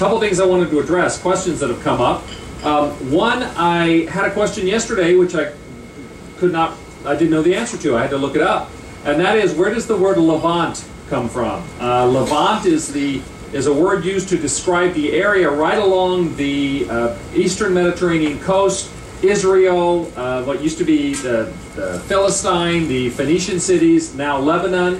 couple things I wanted to address, questions that have come up. One, I had a question yesterday which I didn't know the answer to. I had to look it up. And that is, where does the word Levant come from? Levant is a word used to describe the area right along the eastern Mediterranean coast, Israel, what used to be the Philistine, the Phoenician cities, now Lebanon.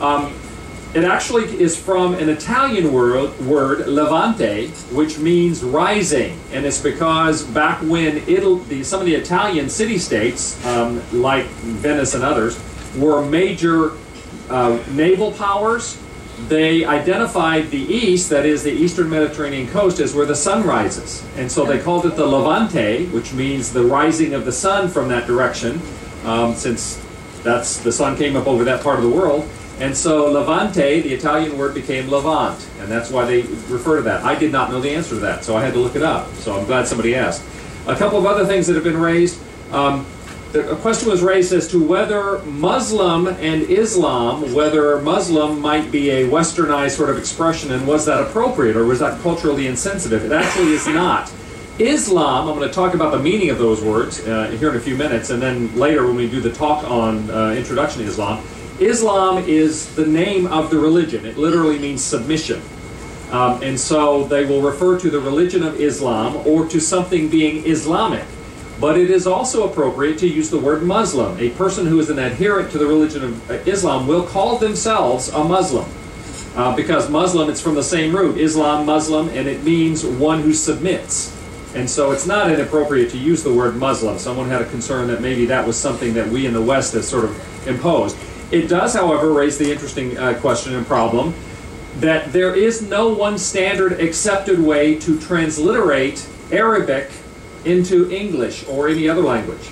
It actually is from an Italian word Levante, which means rising, and it's because back when some of the Italian city-states, like Venice and others, were major naval powers. They identified the east, that is the eastern Mediterranean coast, as where the sun rises. And so they called it the Levante, which means the rising of the sun from that direction, since the sun came up over that part of the world. And so Levante, the Italian word, became Levant, and that's why they refer to that. I did not know the answer to that, so I had to look it up. So I'm glad somebody asked. A couple of other things that have been raised. A question was raised as to whether Muslim and Islam, whether Muslim might be a westernized sort of expression, and was that appropriate, or was that culturally insensitive? It actually is not. Islam, I'm going to talk about the meaning of those words here in a few minutes, and then later when we do the talk on Introduction to Islam. Islam is the name of the religion. It literally means submission. And so they will refer to the religion of Islam or to something being Islamic. But it is also appropriate to use the word Muslim. A person who is an adherent to the religion of Islam will call themselves a Muslim. Because Muslim, it's from the same root, Islam, Muslim, and it means one who submits. And so it's not inappropriate to use the word Muslim. Someone had a concern that maybe that was something that we in the West have sort of imposed. It does, however, raise the interesting question and problem that there is no one standard accepted way to transliterate Arabic into English or any other language.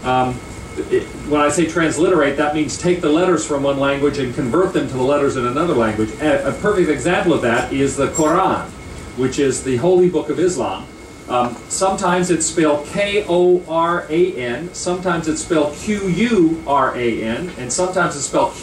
When I say transliterate, that means take the letters from one language and convert them to the letters in another language. A perfect example of that is the Quran, which is the holy book of Islam. Sometimes it's spelled K-O-R-A-N, sometimes it's spelled Q-U-R-A-N, and sometimes it's spelled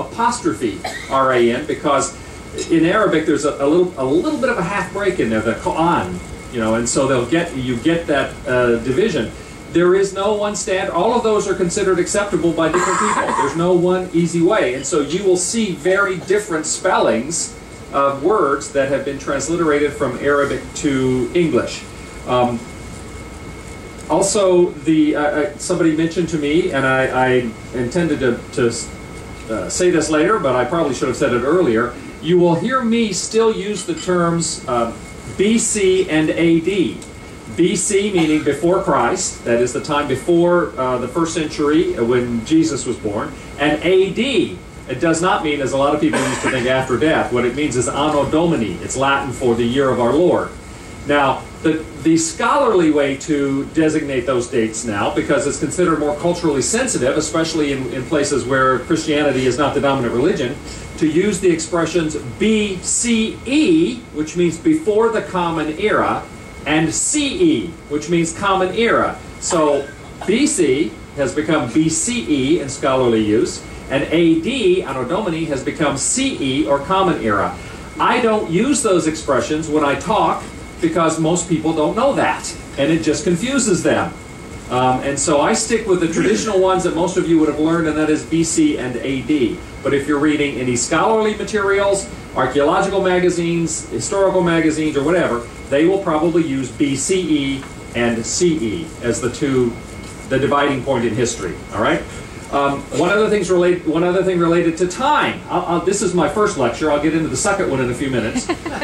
Q-U-R-A-N, because in Arabic there's a little bit of a half break in there, the Quran, and so you get that division. There is no one standard. All of those are considered acceptable by different people. There's no one easy way, and so you will see very different spellings of words that have been transliterated from Arabic to English. Also, somebody mentioned to me, and I intended to say this later, but I probably should have said it earlier. You will hear me still use the terms BC and AD. BC meaning before Christ, that is the time before the first century when Jesus was born, and AD, it does not mean, as a lot of people used to think, after death. What it means is Anno Domini. It's Latin for the year of our Lord. Now, the scholarly way to designate those dates now, because it's considered more culturally sensitive, especially in places where Christianity is not the dominant religion, to use the expressions BCE, which means before the Common Era, and CE, which means Common Era. So BC has become BCE in scholarly use, and AD, Anno Domini, has become CE, or Common Era. I don't use those expressions when I talk, because most people don't know that, and it just confuses them. And so I stick with the traditional ones that most of you would have learned, and that is BC and AD. But if you're reading any scholarly materials, archaeological magazines, historical magazines, or whatever, they will probably use BCE and CE as the dividing point in history. All right. One other thing related to time. This is my first lecture. I'll get into the second one in a few minutes.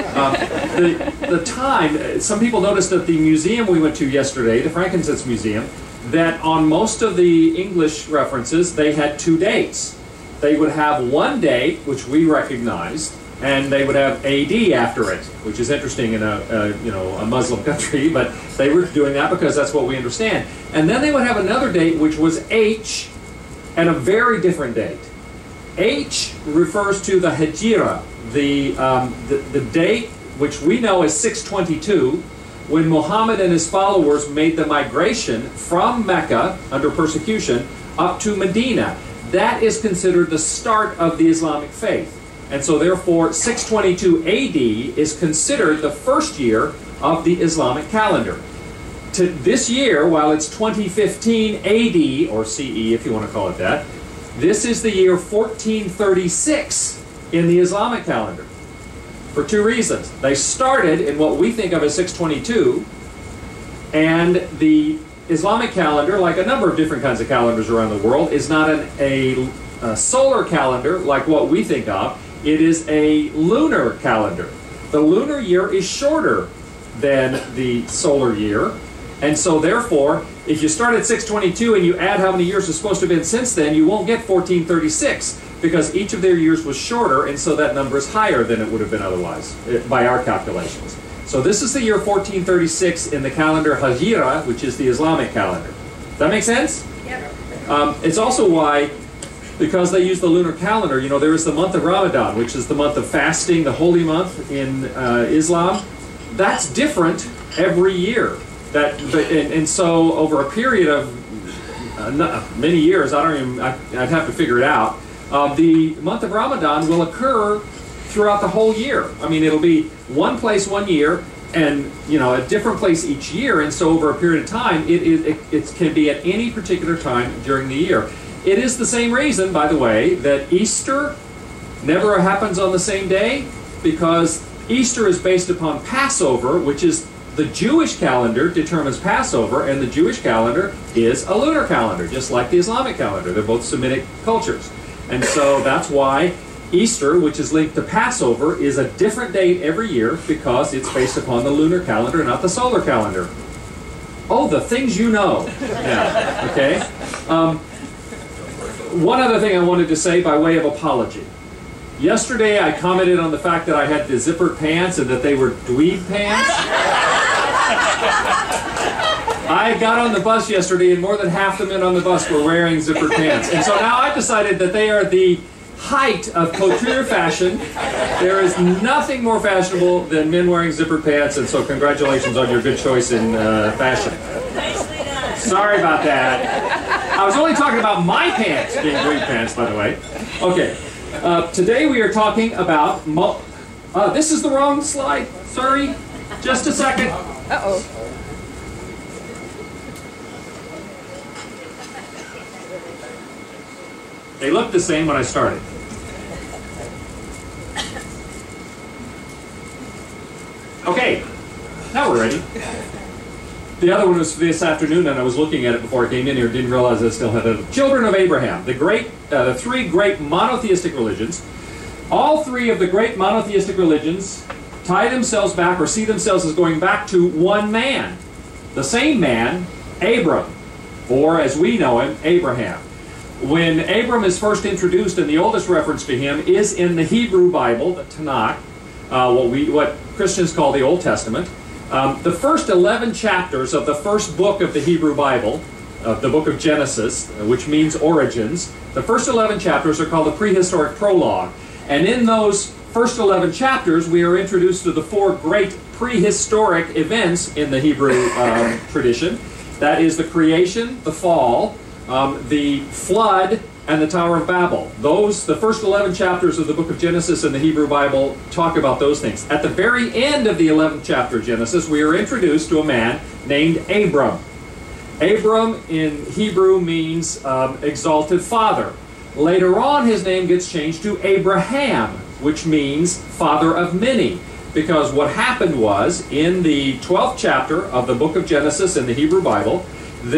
The time. Some people noticed at the museum we went to yesterday, the Frankincense Museum, that on most of the English references they had two dates. They would have one date, which we recognized, and they would have AD after it, which is interesting in a Muslim country, but they were doing that because that's what we understand. And then they would have another date, which was H, and a very different date. H refers to the Hijra, the date which we know as 622, when Muhammad and his followers made the migration from Mecca under persecution up to Medina. That is considered the start of the Islamic faith. And so therefore 622 AD is considered the first year of the Islamic calendar. To this year, while it's 2015 AD, or CE if you want to call it that, this is the year 1436 in the Islamic calendar. For two reasons. They started in what we think of as 622, and the Islamic calendar, like a number of different kinds of calendars around the world, is not a solar calendar like what we think of. It is a lunar calendar. The lunar year is shorter than the solar year, and so therefore, if you start at 622 and you add how many years is supposed to have been since then, you won't get 1436, because each of their years was shorter, and so that number is higher than it would have been otherwise, by our calculations. So this is the year 1436 in the calendar Hajira, which is the Islamic calendar. Does that make sense? Yeah. It's also why, because they use the lunar calendar, you know, there is the month of Ramadan, which is the month of fasting, the holy month in Islam. That's different every year. And so over a period of many years, I'd have to figure it out, the month of Ramadan will occur throughout the whole year. I mean, it'll be one place one year, and you know, a different place each year. And so over a period of time, it can be at any particular time during the year. It is the same reason, by the way, that Easter never happens on the same day, because Easter is based upon Passover, which is the Jewish calendar determines Passover, and the Jewish calendar is a lunar calendar, just like the Islamic calendar. They're both Semitic cultures. And so that's why Easter, which is linked to Passover, is a different date every year, because it's based upon the lunar calendar, not the solar calendar. Oh, the things you know. Yeah, okay? One other thing I wanted to say by way of apology. Yesterday I commented on the fact that I had the zippered pants and that they were dweeb pants. I got on the bus yesterday and more than half the men on the bus were wearing zippered pants. And so now I've decided that they are the height of couture fashion. There is nothing more fashionable than men wearing zippered pants, and so congratulations on your good choice in fashion. Sorry about that. I was only talking about my pants being dweeb pants, by the way. Okay. Today we are talking about... this is the wrong slide. Sorry. Just a second. Uh-oh. They looked the same when I started. Okay. Now we're ready. The other one was this afternoon, and I was looking at it before I came in here. Didn't realize I still had it. Children of Abraham, the three great monotheistic religions. All three of the great monotheistic religions tie themselves back, or see themselves as going back to one man. The same man, Abram, or as we know him, Abraham. When Abram is first introduced, and the oldest reference to him is in the Hebrew Bible, the Tanakh, what Christians call the Old Testament. The first 11 chapters of the first book of the Hebrew Bible, the book of Genesis, which means origins, the first 11 chapters are called the prehistoric prologue. And in those first 11 chapters, we are introduced to the four great prehistoric events in the Hebrew tradition. That is the creation, the fall, the flood, and the Tower of Babel. The first 11 chapters of the book of Genesis in the Hebrew Bible talk about those things. At the very end of the 11th chapter of Genesis, we are introduced to a man named Abram. Abram in Hebrew means exalted father. Later on, his name gets changed to Abraham, which means father of many. Because what happened was, in the 12th chapter of the book of Genesis in the Hebrew Bible,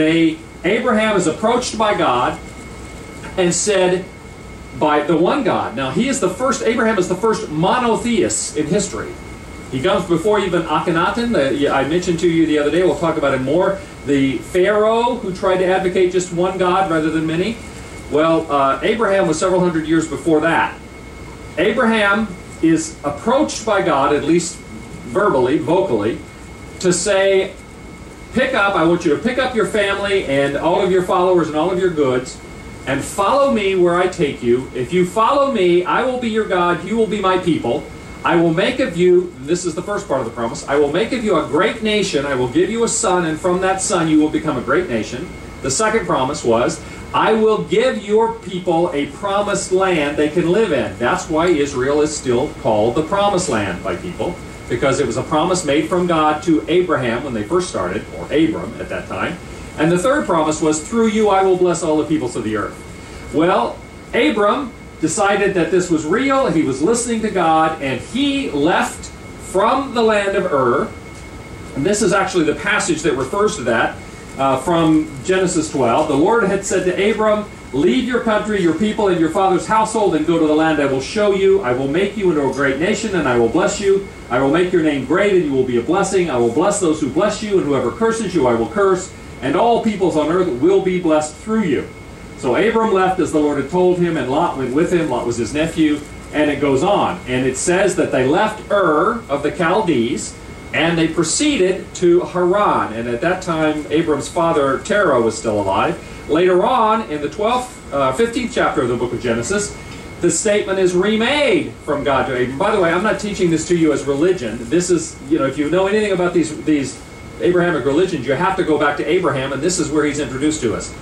Abraham is approached by God and said, by the one God. Now, Abraham is the first monotheist in history. He comes before even Akhenaten, I mentioned to you the other day, we'll talk about it more, the Pharaoh who tried to advocate just one God rather than many. Well, Abraham was several hundred years before that. Abraham is approached by God, at least vocally, to say, I want you to pick up your family and all of your followers and all of your goods, and follow me where I take you. If you follow me, I will be your God, you will be my people. I will make of you, this is the first part of the promise, I will make of you a great nation, I will give you a son, and from that son you will become a great nation. The second promise was, I will give your people a promised land they can live in. That's why Israel is still called the promised land by people, because it was a promise made from God to Abraham when they first started, or Abram at that time. And the third promise was, through you I will bless all the peoples of the earth. Well, Abram decided that this was real. He was listening to God, and he left from the land of Ur. And this is actually the passage that refers to that from Genesis 12. The Lord had said to Abram, leave your country, your people, and your father's household, and go to the land I will show you. I will make you into a great nation, and I will bless you. I will make your name great, and you will be a blessing. I will bless those who bless you, and whoever curses you I will curse. And all peoples on earth will be blessed through you. So Abram left as the Lord had told him, and Lot went with him. Lot was his nephew. And it goes on. And it says that they left Ur of the Chaldees, and they proceeded to Haran. And at that time, Abram's father, Terah, was still alive. Later on, in the 15th chapter of the book of Genesis, the statement is remade from God to Abram. By the way, I'm not teaching this to you as religion. This is, if you know anything about these Abrahamic religions, you have to go back to Abraham, and this is where he's introduced to us.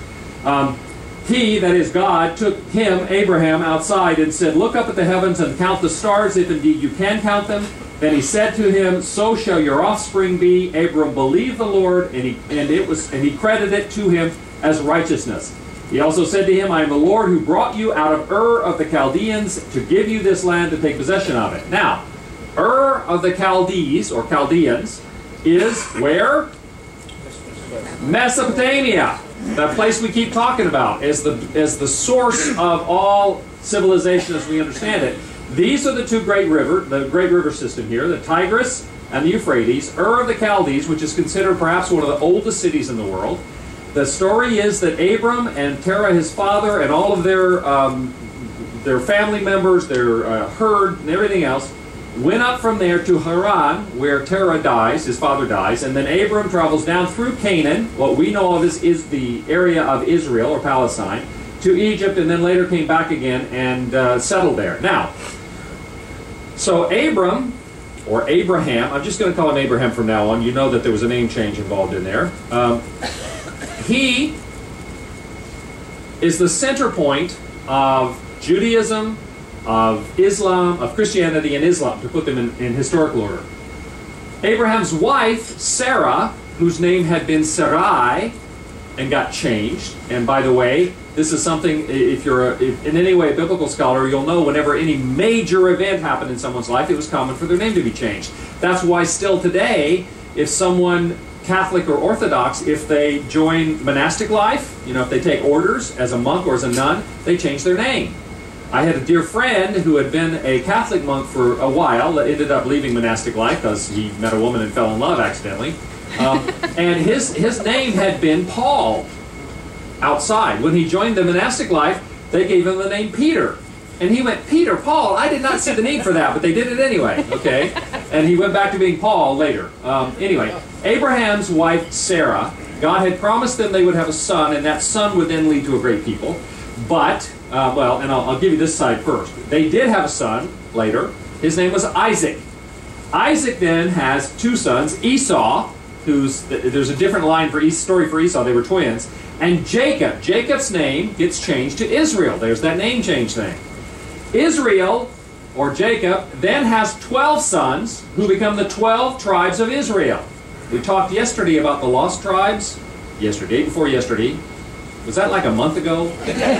He, that is God, took him, Abraham, outside and said, look up at the heavens and count the stars, if indeed you can count them. Then he said to him, so shall your offspring be. Abram believed the Lord, and he credited it to him as righteousness. He also said to him, I am the Lord who brought you out of Ur of the Chaldeans to give you this land to take possession of it. Now, Ur of the Chaldees, or Chaldeans, is where? Mesopotamia. That place we keep talking about as the source of all civilization as we understand it. These are the two great river system here, the Tigris and the Euphrates. Ur of the Chaldees, which is considered perhaps one of the oldest cities in the world. The story is that Abram and Terah, his father, and all of their family members, their herd, and everything else, went up from there to Haran, where Terah dies, his father dies, and then Abram travels down through Canaan, what we know of is the area of Israel, or Palestine, to Egypt, and then later came back again and settled there. Now, so Abram, or Abraham, I'm just going to call him Abraham from now on. You know that there was a name change involved in there. He is the center point of Judaism, of Islam, of Christianity and Islam, to put them in historical order. Abraham's wife, Sarah, whose name had been Sarai and got changed, and by the way, this is something, if you're in any way a biblical scholar, you'll know whenever any major event happened in someone's life, it was common for their name to be changed. That's why still today, if someone, Catholic or Orthodox, if they join monastic life, if they take orders as a monk or as a nun, they change their name. I had a dear friend who had been a Catholic monk for a while, ended up leaving monastic life because he met a woman and fell in love accidentally. And his name had been Paul outside. When he joined the monastic life, they gave him the name Peter. And he went, Peter, Paul, I did not see the need for that, but they did it anyway, okay? And he went back to being Paul later. Anyway, Abraham's wife, Sarah, God had promised them they would have a son, and that son would then lead to a great people. But, and I'll give you this side first. They did have a son later. His name was Isaac. Isaac then has two sons, Esau, there's a different story for Esau, they were twins, and Jacob. Jacob's name gets changed to Israel. There's that name change thing. Israel, or Jacob, then has 12 sons who become the 12 tribes of Israel. We talked yesterday about the lost tribes. Yesterday, before yesterday. Was that like a month ago?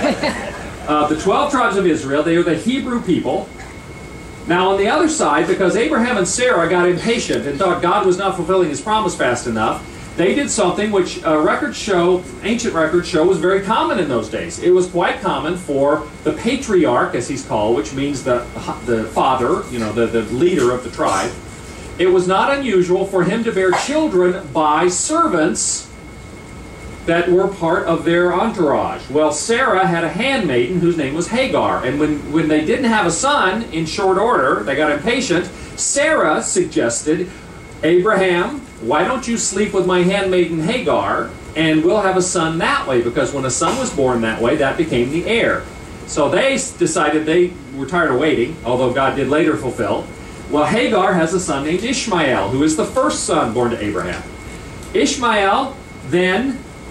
The 12 tribes of Israel, they are the Hebrew people. Now on the other side, because Abraham and Sarah got impatient and thought God was not fulfilling his promise fast enough, they did something which ancient records show was very common in those days. It was quite common for the patriarch, as he's called, which means the father, the leader of the tribe. It was not unusual for him to bear children by servants that were part of their entourage. Well, Sarah had a handmaiden whose name was Hagar, and when they didn't have a son in short order, they got impatient, Sarah suggested, Abraham, why don't you sleep with my handmaiden Hagar, and we'll have a son that way, because when a son was born that way, that became the heir. So they decided they were tired of waiting, although God did later fulfill. Well, Hagar has a son named Ishmael, who is the first son born to Abraham. Ishmael then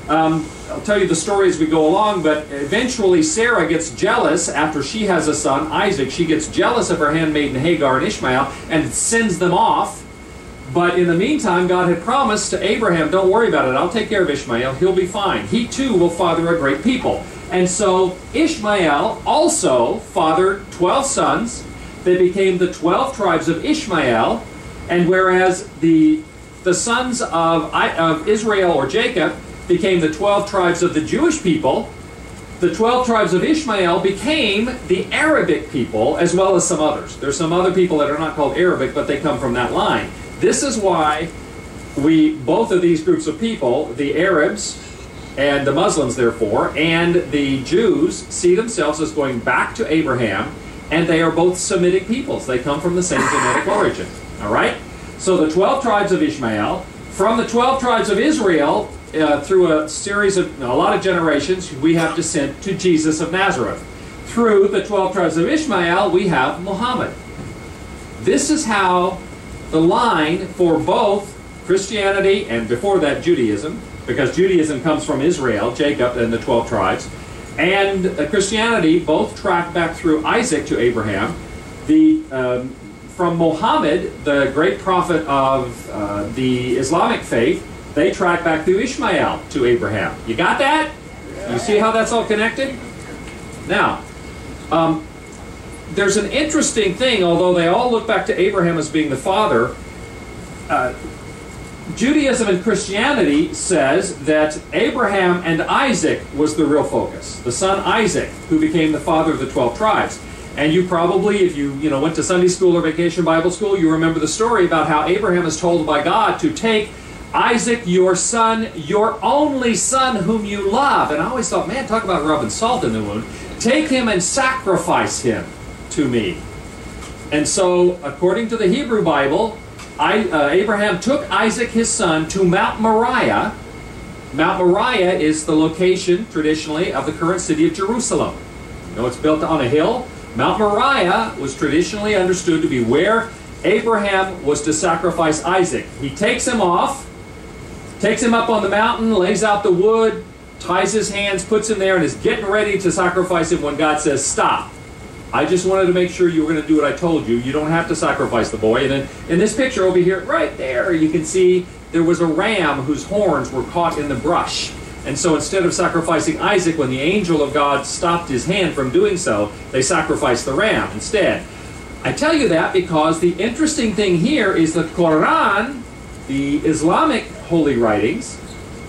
I'll tell you the story as we go along, but eventually Sarah gets jealous after she has a son, Isaac. She gets jealous of her handmaiden Hagar and Ishmael and sends them off. But in the meantime, God had promised to Abraham, don't worry about it, I'll take care of Ishmael, he'll be fine. He too will father a great people. And so Ishmael also fathered 12 sons. They became the 12 tribes of Ishmael. And whereas the sons of Israel or Jacob became the 12 tribes of the Jewish people, the 12 tribes of Ishmael became the Arabic people, as well as some others. There's some other people that are not called Arabic, but they come from that line. This is why both of these groups of people, the Arabs and the Muslims therefore, and the Jews, see themselves as going back to Abraham, and they are both Semitic peoples. They come from the same genetic origin. All right? So the 12 tribes of Ishmael, from the 12 tribes of Israel, through a series of, a lot of generations, we have descent to Jesus of Nazareth. Through the 12 tribes of Ishmael, we have Muhammad. This is how the line for both Christianity and before that Judaism, because Judaism comes from Israel, Jacob and the 12 tribes, and Christianity both track back through Isaac to Abraham. From Muhammad, the great prophet of the Islamic faith, they track back through Ishmael to Abraham. You got that? You see how that's all connected? Now, there's an interesting thing, although they all look back to Abraham as being the father. Judaism and Christianity says that Abraham and Isaac was the real focus. The son Isaac, who became the father of the 12 tribes. And you probably, if you went to Sunday school or Vacation Bible School, you remember the story about how Abraham is told by God to take Isaac, your son, your only son whom you love. And I always thought, man, talk about rubbing salt in the wound. Take him and sacrifice him to me. And so, according to the Hebrew Bible, Abraham took Isaac, his son, to Mount Moriah. Mount Moriah is the location, traditionally, of the current city of Jerusalem. You know, it's built on a hill. Mount Moriah was traditionally understood to be where Abraham was to sacrifice Isaac. He takes him off, takes him up on the mountain, lays out the wood, ties his hands, puts him there, and is getting ready to sacrifice him when God says, stop. I just wanted to make sure you were going to do what I told you. You don't have to sacrifice the boy. And then in this picture over here, right there, you can see there was a ram whose horns were caught in the brush. And so instead of sacrificing Isaac, when the angel of God stopped his hand from doing so, they sacrificed the ram instead. I tell you that because the interesting thing here is the Quran, the Islamic holy writings,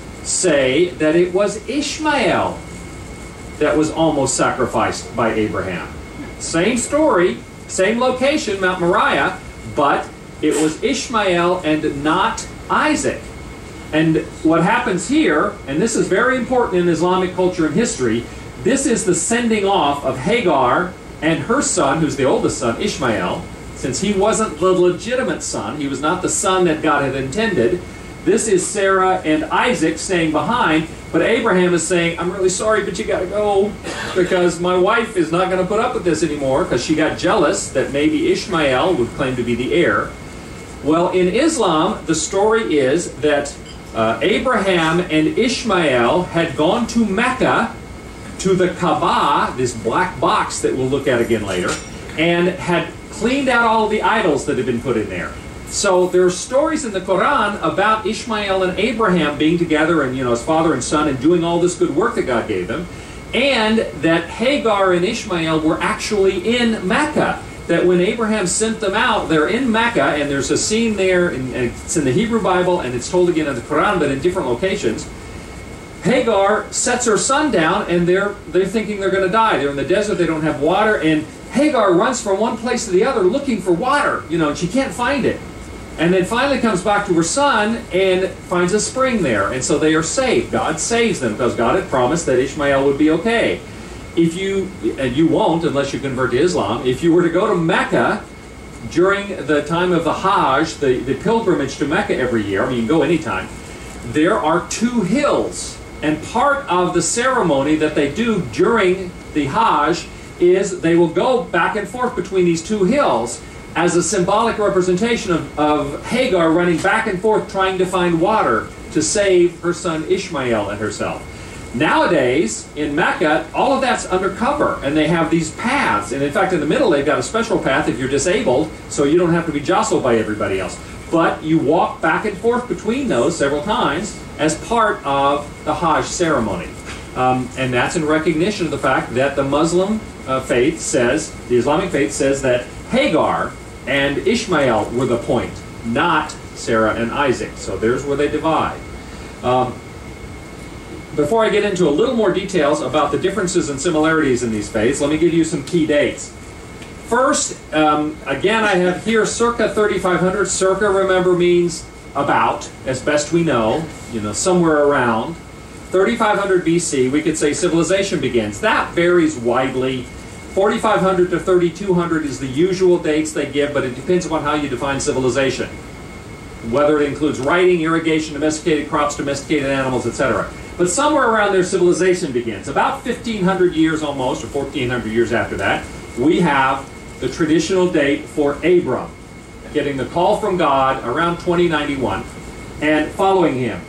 say that it was Ishmael that was almost sacrificed by Abraham. Same story, same location, Mount Moriah, but it was Ishmael and not Isaac. And what happens here, and this is very important in Islamic culture and history, this is the sending off of Hagar and her son, who's the oldest son, Ishmael. Since he wasn't the legitimate son, he was not the son that God had intended, this is Sarah and Isaac staying behind, but Abraham is saying, I'm really sorry, but you got to go, because my wife is not going to put up with this anymore, because she got jealous that maybe Ishmael would claim to be the heir. Well, in Islam, the story is that Abraham and Ishmael had gone to Mecca, to the Kaaba, this black box that we'll look at again later, and had cleaned out all the idols that had been put in there. So there are stories in the Quran about Ishmael and Abraham being together and, as father and son and doing all this good work that God gave them, and that Hagar and Ishmael were actually in Mecca. That when Abraham sent them out, they're in Mecca, and there's a scene there, and it's in the Hebrew Bible, and it's told again in the Quran, but in different locations. Hagar sets her son down, and they're thinking they're going to die. They're in the desert, they don't have water, and Hagar runs from one place to the other looking for water, and she can't find it. And then finally comes back to her son and finds a spring there, and so they are saved. God saves them because God had promised that Ishmael would be okay. And you won't unless you convert to Islam, if you were to go to Mecca during the time of the Hajj, the pilgrimage to Mecca every year, I mean, you can go anytime, there are two hills. And part of the ceremony that they do during the Hajj is they will go back and forth between these two hills. as a symbolic representation of Hagar running back and forth trying to find water to save her son Ishmael and herself. Nowadays, in Mecca, all of that's undercover, and they have these paths. And in fact, in the middle, they've got a special path if you're disabled, so you don't have to be jostled by everybody else. But you walk back and forth between those several times as part of the Hajj ceremony. And that's in recognition of the fact that the Muslim faith says, the Islamic faith says that Hagar and Ishmael were the point, not Sarah and Isaac. So there's where they divide. Before I get into a little more details about the differences and similarities in these faiths, let me give you some key dates. First, again, I have here circa 3500. Circa, remember, means about, as best we know, somewhere around. 3500 BC, we could say civilization begins. That varies widely. 4500 to 3200 is the usual dates they give, but it depends upon how you define civilization. Whether it includes writing, irrigation, domesticated crops, domesticated animals, etc. But somewhere around there, civilization begins. About 1500 years almost, or 1400 years after that, we have the traditional date for Abram, getting the call from God around 2091, and following him.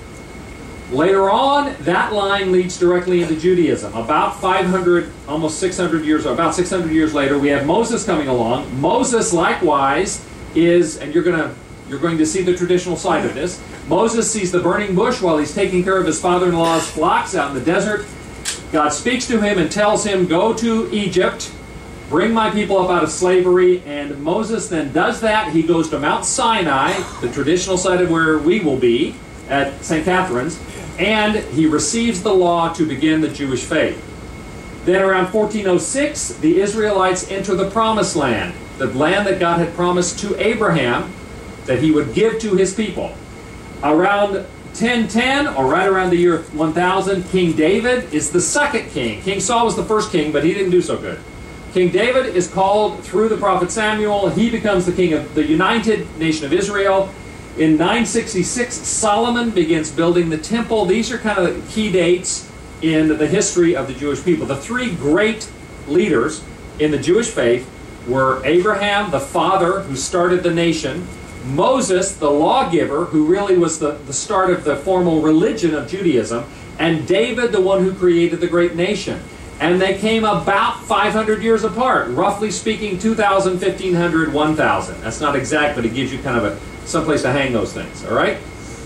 Later on, that line leads directly into Judaism. About 500, almost 600 years, or about 600 years later, we have Moses coming along. Moses, likewise, is, and you're going to see the traditional side of this. Moses sees the burning bush while he's taking care of his father-in-law's flocks out in the desert. God speaks to him and tells him, go to Egypt, bring my people up out of slavery, and Moses then does that. He goes to Mount Sinai, the traditional site of where we will be, at St. Catherine's, and he receives the law to begin the Jewish faith. Then around 1406, the Israelites enter the Promised Land, the land that God had promised to Abraham that he would give to his people. Around 1010, or right around the year 1000, King David is the second king. King Saul was the first king, but he didn't do so good. King David is called through the prophet Samuel. He becomes the king of the united nation of Israel. In 966, Solomon begins building the temple. These are kind of the key dates in the history of the Jewish people. The three great leaders in the Jewish faith were Abraham, the father who started the nation, Moses, the lawgiver, who really was the start of the formal religion of Judaism, and David, the one who created the great nation. And they came about 500 years apart, roughly speaking 2000, 1500, 1000. That's not exact, but it gives you kind of someplace to hang those things, all right?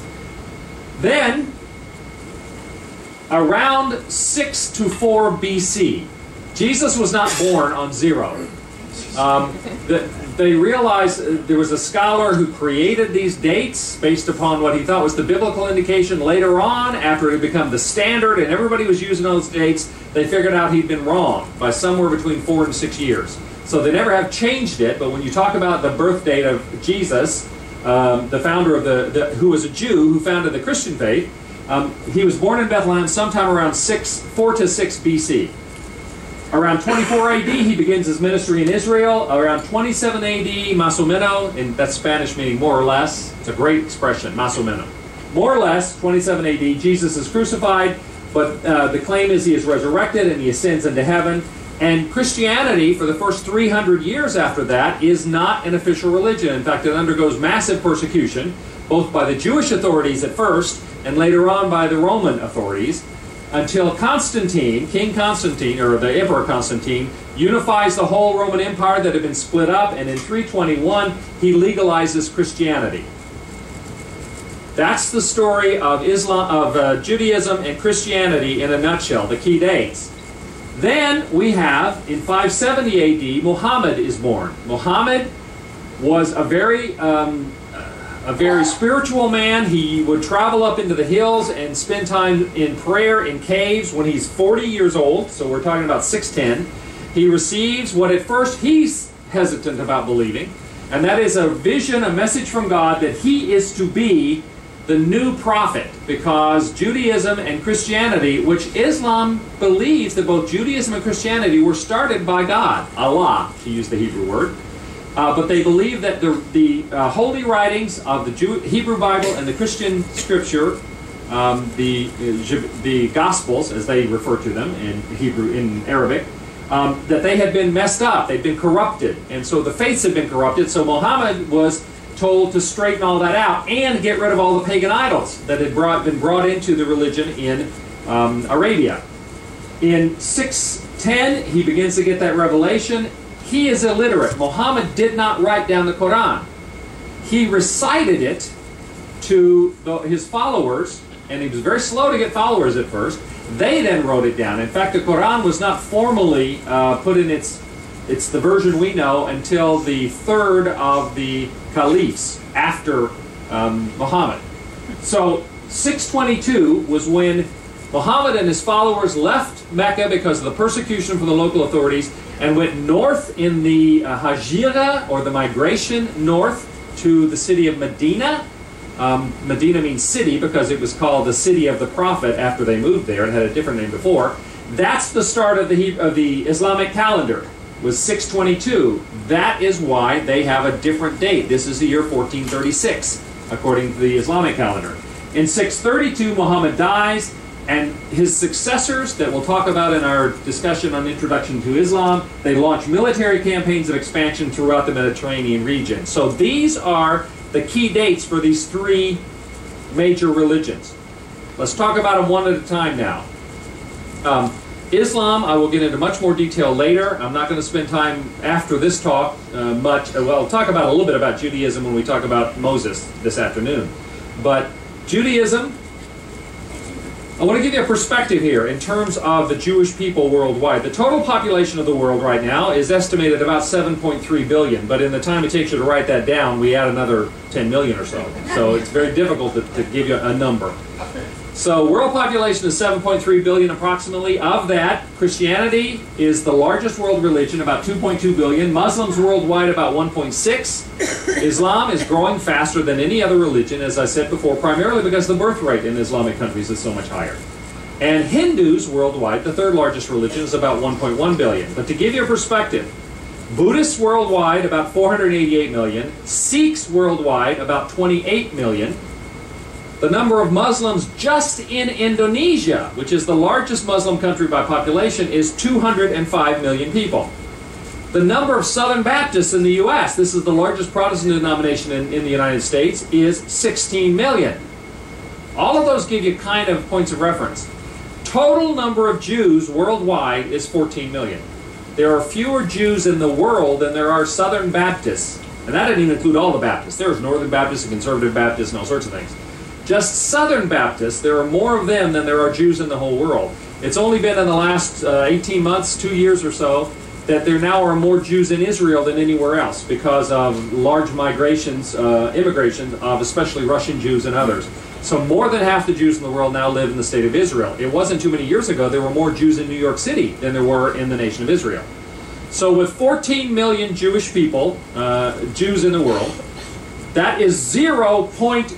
Then, around 6 to 4 BC, Jesus was not born on zero. They realized there was a scholar who created these dates based upon what he thought was the biblical indication. Later on, after it had become the standard and everybody was using those dates, they figured out he'd been wrong by somewhere between 4 and 6 years. So they never have changed it, but when you talk about the birth date of Jesus, the founder of who was a Jew who founded the Christian faith, he was born in Bethlehem sometime around 4 to 6 BC. Around 24 AD, he begins his ministry in Israel. Around 27 AD, más o menos, and that's Spanish meaning more or less. It's a great expression, más o menos. More or less, 27 AD, Jesus is crucified, but the claim is he is resurrected and he ascends into heaven. And Christianity, for the first 300 years after that, is not an official religion. In fact, it undergoes massive persecution, both by the Jewish authorities at first, and later on by the Roman authorities, until Constantine, King Constantine, or the Emperor Constantine, unifies the whole Roman Empire that had been split up, and in 321, he legalizes Christianity. That's the story of Judaism and Christianity in a nutshell, the key dates. Then we have, in 570 AD, Muhammad is born. Muhammad was a very spiritual man. He would travel up into the hills and spend time in prayer in caves when he's 40 years old, so we're talking about 610. He receives what at first he's hesitant about believing, and that is a vision, a message from God that he is to be the new prophet, because Judaism and Christianity, which Islam believes that both Judaism and Christianity were started by God, Allah, to use the Hebrew word, but they believe that the holy writings of the Hebrew Bible and the Christian Scripture, the Gospels, as they refer to them in Hebrew, in Arabic, that they had been messed up, they'd been corrupted, and so the faiths had been corrupted. So Muhammad was told to straighten all that out and get rid of all the pagan idols that had been brought into the religion in Arabia. In 610, he begins to get that revelation. He is illiterate. Muhammad did not write down the Quran. He recited it to his followers, and he was very slow to get followers at first. They then wrote it down. In fact, the Quran was not formally put in it's the version we know until the third of the caliphs after Muhammad. So 622 was when Muhammad and his followers left Mecca because of the persecution from the local authorities and went north in the Hajira, or the migration north, to the city of Medina. Medina means city because it was called the city of the prophet after they moved there. It had a different name before. That's the start of the Islamic calendar, was 622. That is why they have a different date. This is the year 1436, according to the Islamic calendar. In 632, Muhammad dies, and his successors, that we'll talk about in our discussion on Introduction to Islam, they launch military campaigns of expansion throughout the Mediterranean region. So these are the key dates for these three major religions. Let's talk about them one at a time now. Islam, I will get into much more detail later. I'm not going to spend time after this talk much. Well, I'll talk about a little bit about Judaism when we talk about Moses this afternoon. But Judaism, I want to give you a perspective here in terms of the Jewish people worldwide. The total population of the world right now is estimated about 7.3 billion, but in the time it takes you to write that down, we add another 10 million or so. So it's very difficult to give you a number. So world population is 7.3 billion approximately. Of that, Christianity is the largest world religion, about 2.2 billion. Muslims worldwide, about 1.6. Islam is growing faster than any other religion, as I said before, primarily because the birth rate in Islamic countries is so much higher. And Hindus worldwide, the third largest religion, is about 1.1 billion. But to give you a perspective, Buddhists worldwide, about 488 million. Sikhs worldwide, about 28 million. The number of Muslims just in Indonesia, which is the largest Muslim country by population, is 205 million people. The number of Southern Baptists in the U.S., this is the largest Protestant denomination in the United States, is 16 million. All of those give you kind of points of reference. Total number of Jews worldwide is 14 million. There are fewer Jews in the world than there are Southern Baptists. And that didn't even include all the Baptists. There's Northern Baptists and Conservative Baptists and all sorts of things. Just Southern Baptists, there are more of them than there are Jews in the whole world. It's only been in the last 18 months, 2 years or so, that there now are more Jews in Israel than anywhere else because of large migrations, immigration of especially Russian Jews and others. So more than half the Jews in the world now live in the state of Israel. It wasn't too many years ago there were more Jews in New York City than there were in the nation of Israel. So with 14 million Jewish people, Jews in the world, that is 0.2%,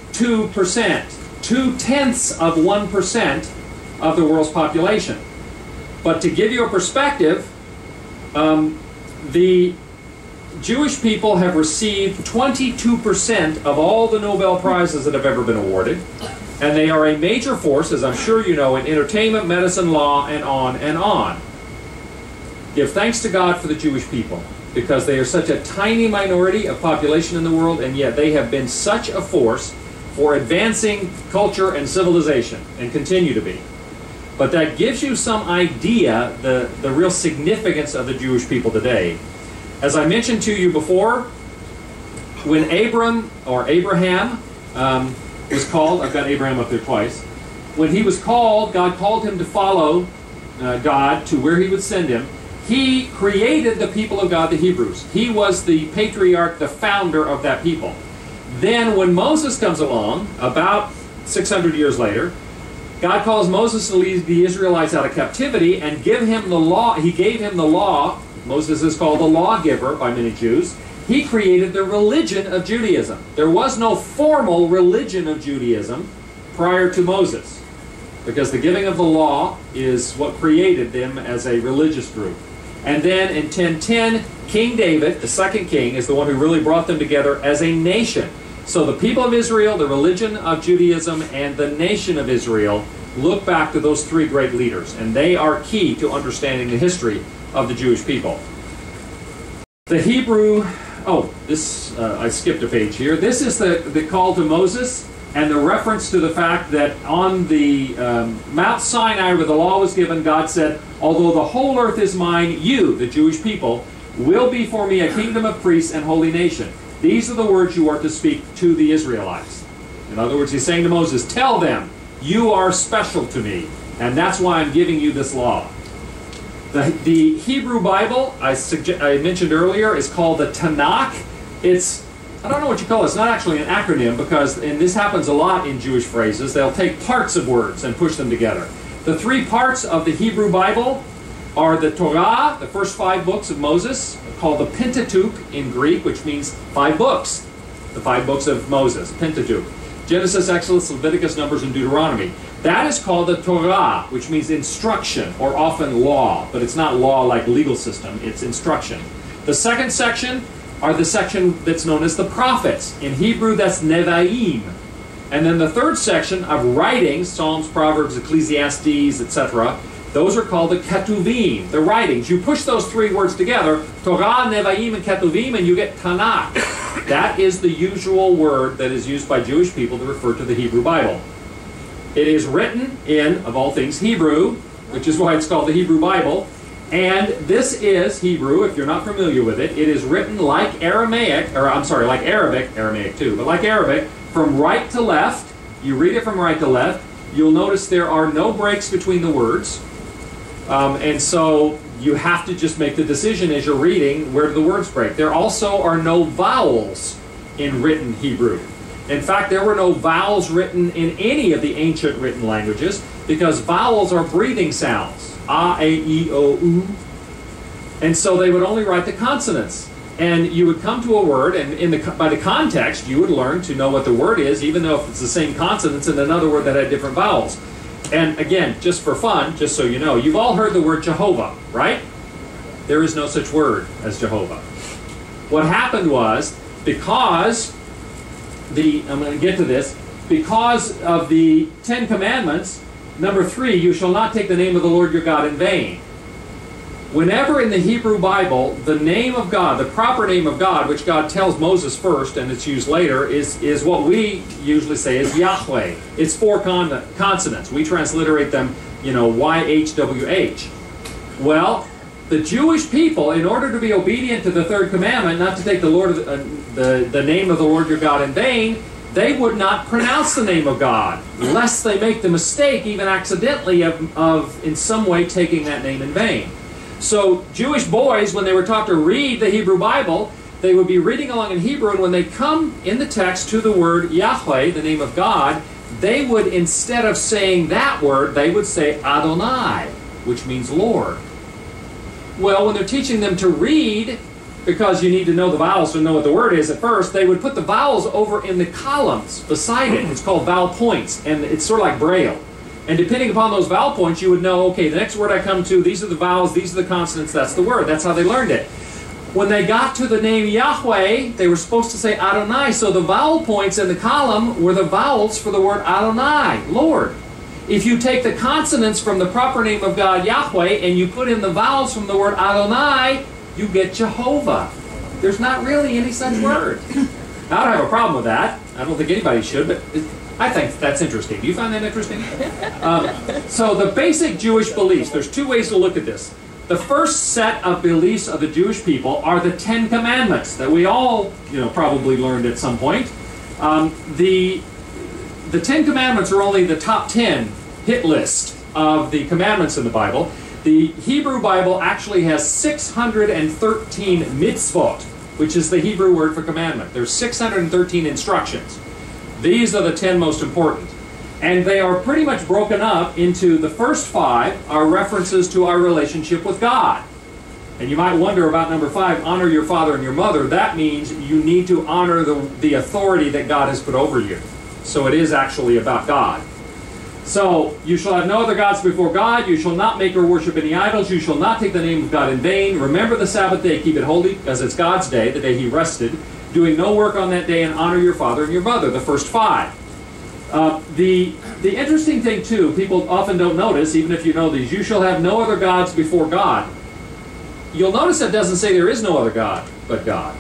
0.2% of the world's population. But to give you a perspective, the Jewish people have received 22% of all the Nobel Prizes that have ever been awarded, and they are a major force, as I'm sure you know, in entertainment, medicine, law, and on and on. Give thanks to God for the Jewish people, because they are such a tiny minority of population in the world, and yet they have been such a force for advancing culture and civilization, and continue to be. But that gives you some idea, the real significance of the Jewish people today. As I mentioned to you before, when Abraham was called, I've got Abraham up there twice, when he was called, God called him to follow God to where he would send him. He created the people of God, the Hebrews. He was the patriarch, the founder of that people. Then when Moses comes along, about 600 years later, God calls Moses to lead the Israelites out of captivity and give him the law. He gave him the law. Moses is called the lawgiver by many Jews. He created the religion of Judaism. There was no formal religion of Judaism prior to Moses, because the giving of the law is what created them as a religious group. And then in 1010, King David, the second king, is the one who really brought them together as a nation. So the people of Israel, the religion of Judaism, and the nation of Israel look back to those three great leaders, and they are key to understanding the history of the Jewish people. The Hebrew, I skipped a page here. This is the call to Moses and the reference to the fact that on the Mount Sinai where the law was given, God said, although the whole earth is mine, you, the Jewish people, will be for me a kingdom of priests and holy nation. These are the words you are to speak to the Israelites. In other words, he's saying to Moses, tell them, you are special to me, and that's why I'm giving you this law. The Hebrew Bible, I mentioned earlier, is called the Tanakh. I don't know what you call it. It's not actually an acronym because, and this happens a lot in Jewish phrases, they'll take parts of words and push them together. The three parts of the Hebrew Bible are the Torah, the first 5 books of Moses, called the Pentateuch in Greek, which means 5 books. The 5 books of Moses, Pentateuch. Genesis, Exodus, Leviticus, Numbers, and Deuteronomy. That is called the Torah, which means instruction, or often law. But it's not law like legal system, it's instruction. The second section are the section that's known as the prophets. In Hebrew, that's Nevi'im. And then the third section of writings, Psalms, Proverbs, Ecclesiastes, etc., those are called the Ketuvim, the writings. You push those 3 words together, Torah, Nevi'im, and Ketuvim, and you get Tanakh. That is the usual word that is used by Jewish people to refer to the Hebrew Bible. It is written in, of all things, Hebrew, which is why it's called the Hebrew Bible. And this is Hebrew, if you're not familiar with it. It is written like Aramaic, like Arabic, Aramaic too, but like Arabic, from right to left. You read it from right to left. You'll notice there are no breaks between the words. And so you have to just make the decision as you're reading, where do the words break? There also are no vowels in written Hebrew. In fact, there were no vowels written in any of the ancient written languages because vowels are breathing sounds. A, E, I, O, U. And so they would only write the consonants. And you would come to a word, and by the context, you would learn to know what the word is, even though if it's the same consonants in another word that had different vowels. And again, just for fun, just so you know, you've all heard the word Jehovah, right? There is no such word as Jehovah. What happened was, because I'm going to get to this, because of the 10 Commandments, number 3, you shall not take the name of the Lord your God in vain. Whenever in the Hebrew Bible, the name of God, the proper name of God, which God tells Moses first and it's used later, is what we usually say is Yahweh. It's 4 consonants. We transliterate them, YHWH. Well, the Jewish people, in order to be obedient to the 3rd commandment, not to take the name of the Lord your God in vain, they would not pronounce the name of God, lest they make the mistake, even accidentally, of in some way taking that name in vain. So Jewish boys, when they were taught to read the Hebrew Bible, they would be reading along in Hebrew, and when they come in the text to the word Yahweh, the name of God, they would, instead of saying that word, they would say Adonai, which means Lord. Well, when they're teaching them to read, because you need to know the vowels to know what the word is at first, they would put the vowels over in the columns beside it. It's called vowel points, and it's sort of like Braille. And depending upon those vowel points, you would know, okay, the next word I come to, these are the vowels, these are the consonants, that's the word. That's how they learned it. When they got to the name Yahweh, they were supposed to say Adonai, so the vowel points in the column were the vowels for the word Adonai, Lord. If you take the consonants from the proper name of God, Yahweh, and you put in the vowels from the word Adonai, you get Jehovah. There's not really any such word. I don't have a problem with that. I don't think anybody should, but I think that's interesting. Do you find that interesting? So the basic Jewish beliefs, there's 2 ways to look at this. The first set of beliefs of the Jewish people are the 10 Commandments that we all, probably learned at some point. The 10 Commandments are only the top 10 hit list of the commandments in the Bible. The Hebrew Bible actually has 613 mitzvot, which is the Hebrew word for commandment. There's 613 instructions. These are the 10 most important. And they are pretty much broken up into the first 5 are references to our relationship with God. And you might wonder about number 5, honor your father and your mother. That means you need to honor the authority that God has put over you. So it is actually about God. So, you shall have no other gods before God. You shall not make or worship any idols. You shall not take the name of God in vain. Remember the Sabbath day, keep it holy, as it's God's day, the day He rested. Doing no work on that day, and honor your father and your mother, the first 5. The interesting thing, too, people often don't notice, even if you know these, you shall have no other gods before God. you'll notice it doesn't say there is no other God but God.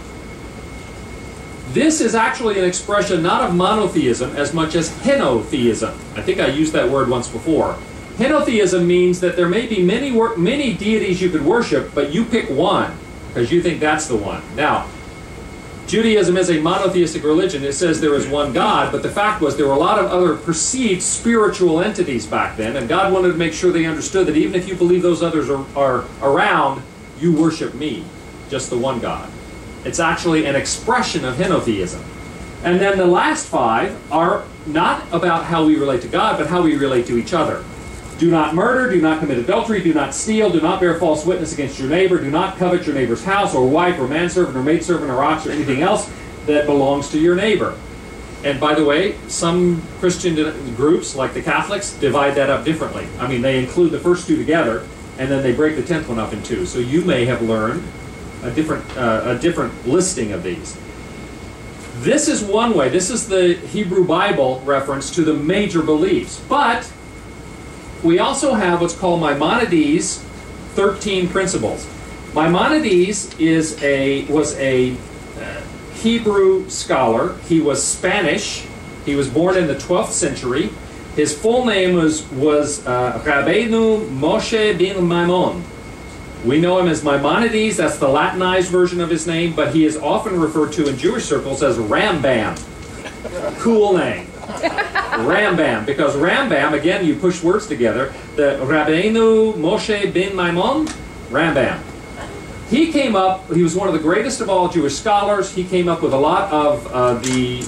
This is actually an expression not of monotheism as much as henotheism. I think I used that word once before. Henotheism means that there may be many deities you could worship, but you pick one because you think that's the one. Now, Judaism is a monotheistic religion. It says there is one God, but the fact was there were a lot of other perceived spiritual entities back then, and God wanted to make sure they understood that even if you believe those others are around, you worship me, just the one God. It's actually an expression of henotheism. And then the last 5 are not about how we relate to God, but how we relate to each other. Do not murder, do not commit adultery, do not steal, do not bear false witness against your neighbor, do not covet your neighbor's house or wife or manservant or maidservant or ox or anything else that belongs to your neighbor. And by the way, some Christian groups, like the Catholics, divide that up differently. I mean, they include the first 2 together, and then they break the 10th one up in 2. So you may have learned a different listing of these. This is one way. This is the Hebrew Bible reference to the major beliefs. But we also have what's called Maimonides' 13 principles. Maimonides was a Hebrew scholar. He was Spanish. He was born in the 12th century. His full name was Rabbeinu Moshe ben Maimon. We know him as Maimonides. That's the Latinized version of his name, but he is often referred to in Jewish circles as Rambam. Cool name. Rambam, because Rambam, again, you push words together. The Rabbeinu Moshe ben Maimon, Rambam. He came up, he was one of the greatest of all Jewish scholars. He came up with a lot of the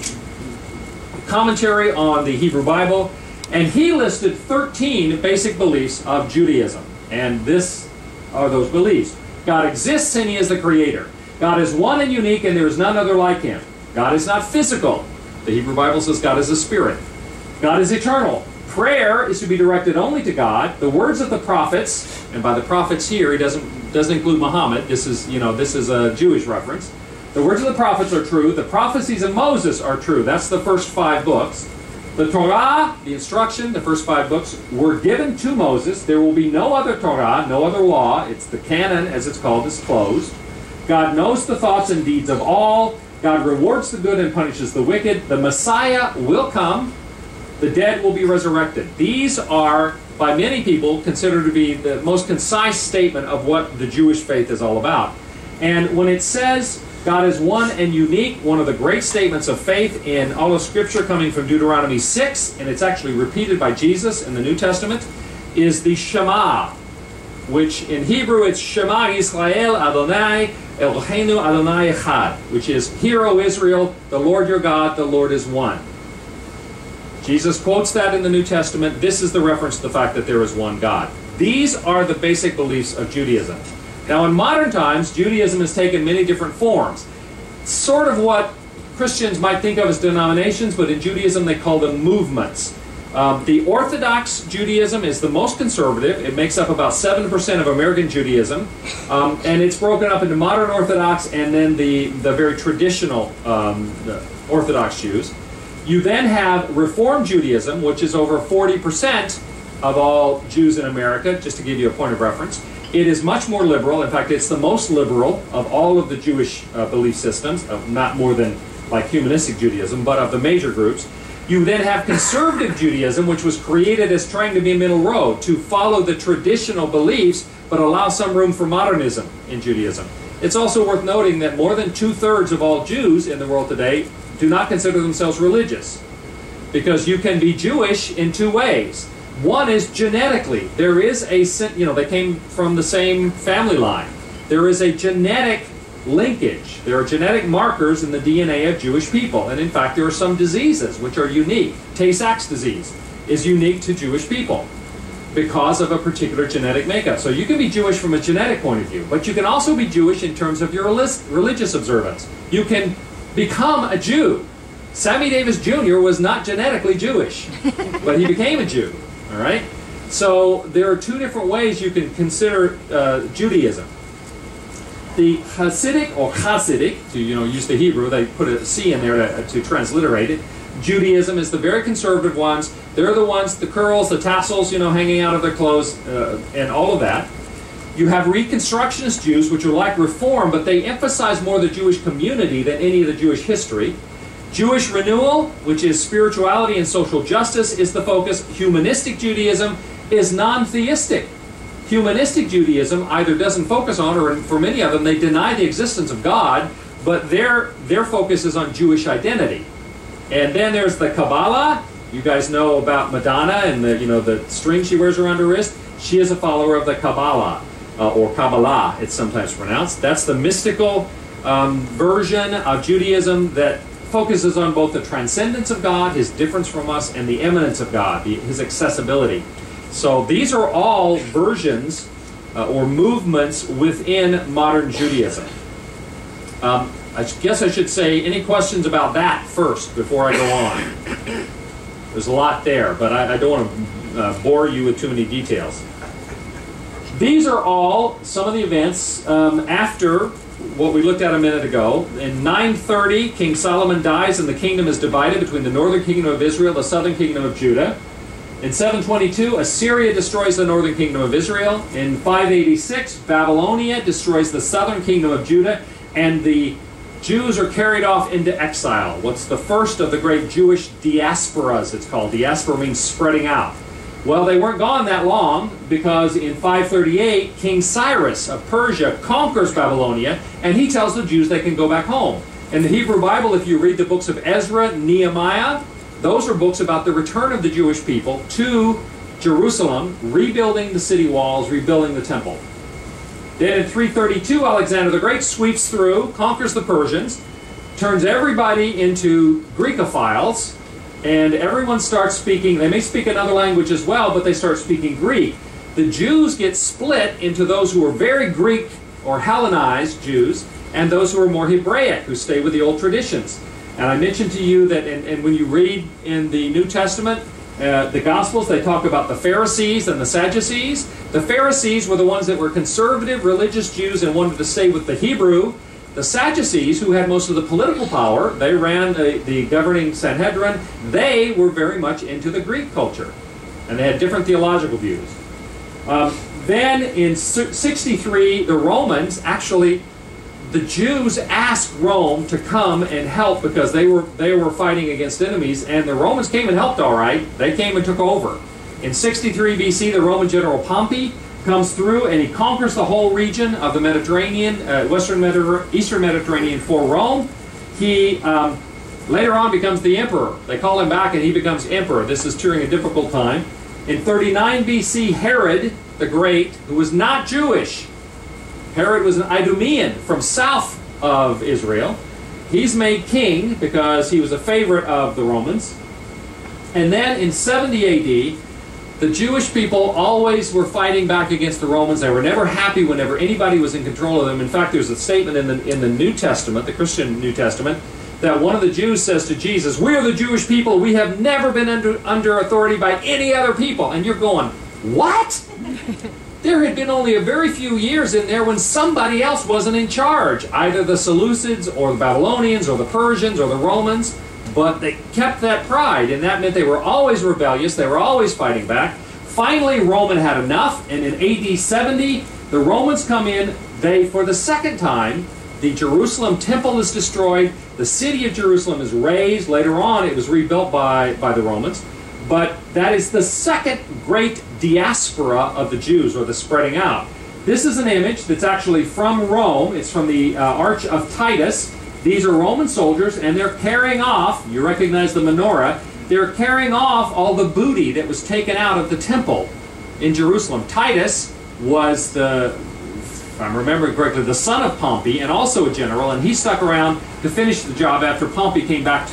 commentary on the Hebrew Bible, and he listed 13 basic beliefs of Judaism. And this are those beliefs. God exists and He is the Creator. God is one and unique and there is none other like Him. God is not physical. The Hebrew Bible says God is a spirit. God is eternal. Prayer is to be directed only to God. The words of the prophets, and by the prophets here, he doesn't include Muhammad. This is a Jewish reference. The words of the prophets are true. The prophecies of Moses are true. That's the first 5 books. The Torah, the instruction, the first 5 books, were given to Moses. There will be no other Torah, no other law. It's the canon, as it's called, is closed. God knows the thoughts and deeds of all. God rewards the good and punishes the wicked. The Messiah will come. The dead will be resurrected. These are, by many people, considered to be the most concise statement of what the Jewish faith is all about. And when it says God is one and unique, one of the great statements of faith in all of Scripture coming from Deuteronomy 6, and it's actually repeated by Jesus in the New Testament, is the Shema, which in Hebrew it's Shema Yisrael Adonai Eloheinu Adonai Echad, which is, Hear, O Israel, the Lord your God, the Lord is one. Jesus quotes that in the New Testament. This is the reference to the fact that there is one God. These are the basic beliefs of Judaism. Now, in modern times, Judaism has taken many different forms. Sort of what Christians might think of as denominations, but in Judaism they call them movements. The Orthodox Judaism is the most conservative. It makes up about 7% of American Judaism. And it's broken up into modern Orthodox and then the very traditional Orthodox Jews. You then have Reform Judaism, which is over 40% of all Jews in America, just to give you a point of reference. It is much more liberal. In fact, it's the most liberal of all of the Jewish belief systems, of not more than like humanistic Judaism, but of the major groups. You then have Conservative Judaism, which was created as trying to be a middle road, to follow the traditional beliefs, but allow some room for modernism in Judaism. It's also worth noting that more than 2/3 of all Jews in the world today do not consider themselves religious, because you can be Jewish in 2 ways. One is genetically. There is they came from the same family line. There is a genetic linkage. There are genetic markers in the DNA of Jewish people. And in fact, there are some diseases which are unique. Tay-Sachs disease is unique to Jewish people because of a particular genetic makeup. So you can be Jewish from a genetic point of view, but you can also be Jewish in terms of your religious observance. You can become a Jew. Sammy Davis Jr. was not genetically Jewish, but he became a Jew. All right? So there are 2 different ways you can consider Judaism. The Hasidic, or Hasidic, to use the Hebrew, they put a C in there to transliterate it. Judaism is the very conservative ones. They're the ones, the curls, the tassels, hanging out of their clothes, and all of that. You have Reconstructionist Jews, which are like Reform, but they emphasize more the Jewish community than any of the Jewish history. Jewish Renewal, which is spirituality and social justice, is the focus. Humanistic Judaism is non-theistic. Humanistic Judaism either doesn't focus on, or for many of them, they deny the existence of God, but their focus is on Jewish identity. And then there's the Kabbalah. You guys know about Madonna and the string she wears around her wrist. She is a follower of the Kabbalah. Or Kabbalah, it's sometimes pronounced. That's the mystical version of Judaism that focuses on both the transcendence of God, His difference from us, and the immanence of God, His accessibility. So these are all versions or movements within modern Judaism. I guess I should say, any questions about that first before I go on? There's a lot there, but I don't want to bore you with too many details. These are all some of the events after what we looked at a minute ago. In 930, King Solomon dies and the kingdom is divided between the northern kingdom of Israel, the southern kingdom of Judah. In 722, Assyria destroys the northern kingdom of Israel. In 586, Babylonia destroys the southern kingdom of Judah, and the Jews are carried off into exile. What's the first of the great Jewish diasporas, it's called. Diaspora means spreading out. Well, they weren't gone that long, because in 538, King Cyrus of Persia conquers Babylonia, and he tells the Jews they can go back home. In the Hebrew Bible, if you read the books of Ezra, Nehemiah, those are books about the return of the Jewish people to Jerusalem, rebuilding the city walls, rebuilding the temple. Then in 332, Alexander the Great sweeps through, conquers the Persians, turns everybody into Greekophiles, and everyone starts speaking. They may speak another language as well, but they start speaking Greek. The Jews get split into those who are very Greek or Hellenized Jews and those who are more Hebraic, who stay with the old traditions. And I mentioned to you that and when you read in the New Testament, the Gospels, they talk about the Pharisees and the Sadducees. The Pharisees were the ones that were conservative religious Jews and wanted to stay with the Hebrew. The Sadducees, who had most of the political power, they ran the governing Sanhedrin, they were very much into the Greek culture. And they had different theological views. Then in 63, the Romans, actually, the Jews asked Rome to come and help because they were fighting against enemies, and the Romans came and helped all right. They came and took over. In 63 BC, the Roman general Pompey comes through and he conquers the whole region of the Mediterranean, Eastern Mediterranean for Rome. He later on becomes the emperor. They call him back and he becomes emperor. This is during a difficult time. In 39 BC, Herod the Great, who was not Jewish, Herod was an Idumean from south of Israel. He's made king because he was a favorite of the Romans. And then in 70 AD, the Jewish people always were fighting back against the Romans. They were never happy whenever anybody was in control of them. In fact, there's a statement in the New Testament, the Christian New Testament, that one of the Jews says to Jesus, "We are the Jewish people. We have never been under authority by any other people." And you're going, what? There had been only a very few years in there when somebody else wasn't in charge, either the Seleucids or the Babylonians or the Persians or the Romans, but they kept that pride, and that meant they were always rebellious, they were always fighting back. Finally, Rome had enough, and in AD 70, the Romans come in. They, for the second time, the Jerusalem temple is destroyed, the city of Jerusalem is razed. Later on, it was rebuilt by the Romans. But that is the second great diaspora of the Jews, or the spreading out. This is an image that's actually from Rome. It's from the Arch of Titus. These are Roman soldiers, and they're carrying off, you recognize the menorah, they're carrying off all the booty that was taken out of the temple in Jerusalem. Titus was the, if I'm remembering correctly, the son of Pompey, and also a general, and he stuck around to finish the job after Pompey came back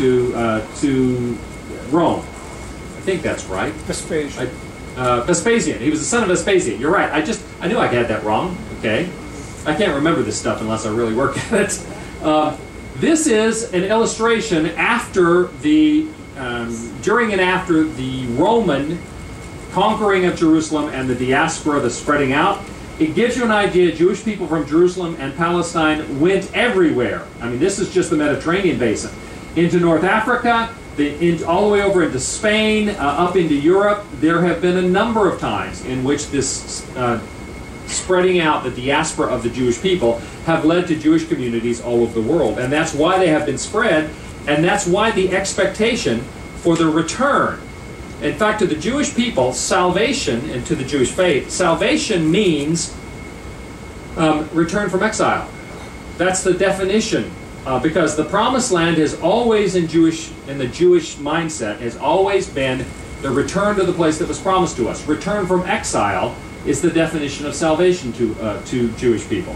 to Rome. I think that's right. Vespasian. Vespasian. He was the son of Vespasian. You're right. I knew I had that wrong. Okay. I can't remember this stuff unless I really work at it. This is an illustration after the, during and after the Roman conquering of Jerusalem and the diaspora, the spreading out. It gives you an idea. Jewish people from Jerusalem and Palestine went everywhere. I mean, this is just the Mediterranean basin. Into North Africa, all the way over into Spain, up into Europe. There have been a number of times in which this spreading out, the diaspora of the Jewish people, have led to Jewish communities all over the world. And that's why they have been spread, and that's why the expectation for the return. In fact, to the Jewish people, salvation, and to the Jewish faith, salvation means return from exile. That's the definition. Because the promised land has always, in the Jewish mindset, has always been the return to the place that was promised to us. Return from exile is the definition of salvation to Jewish people.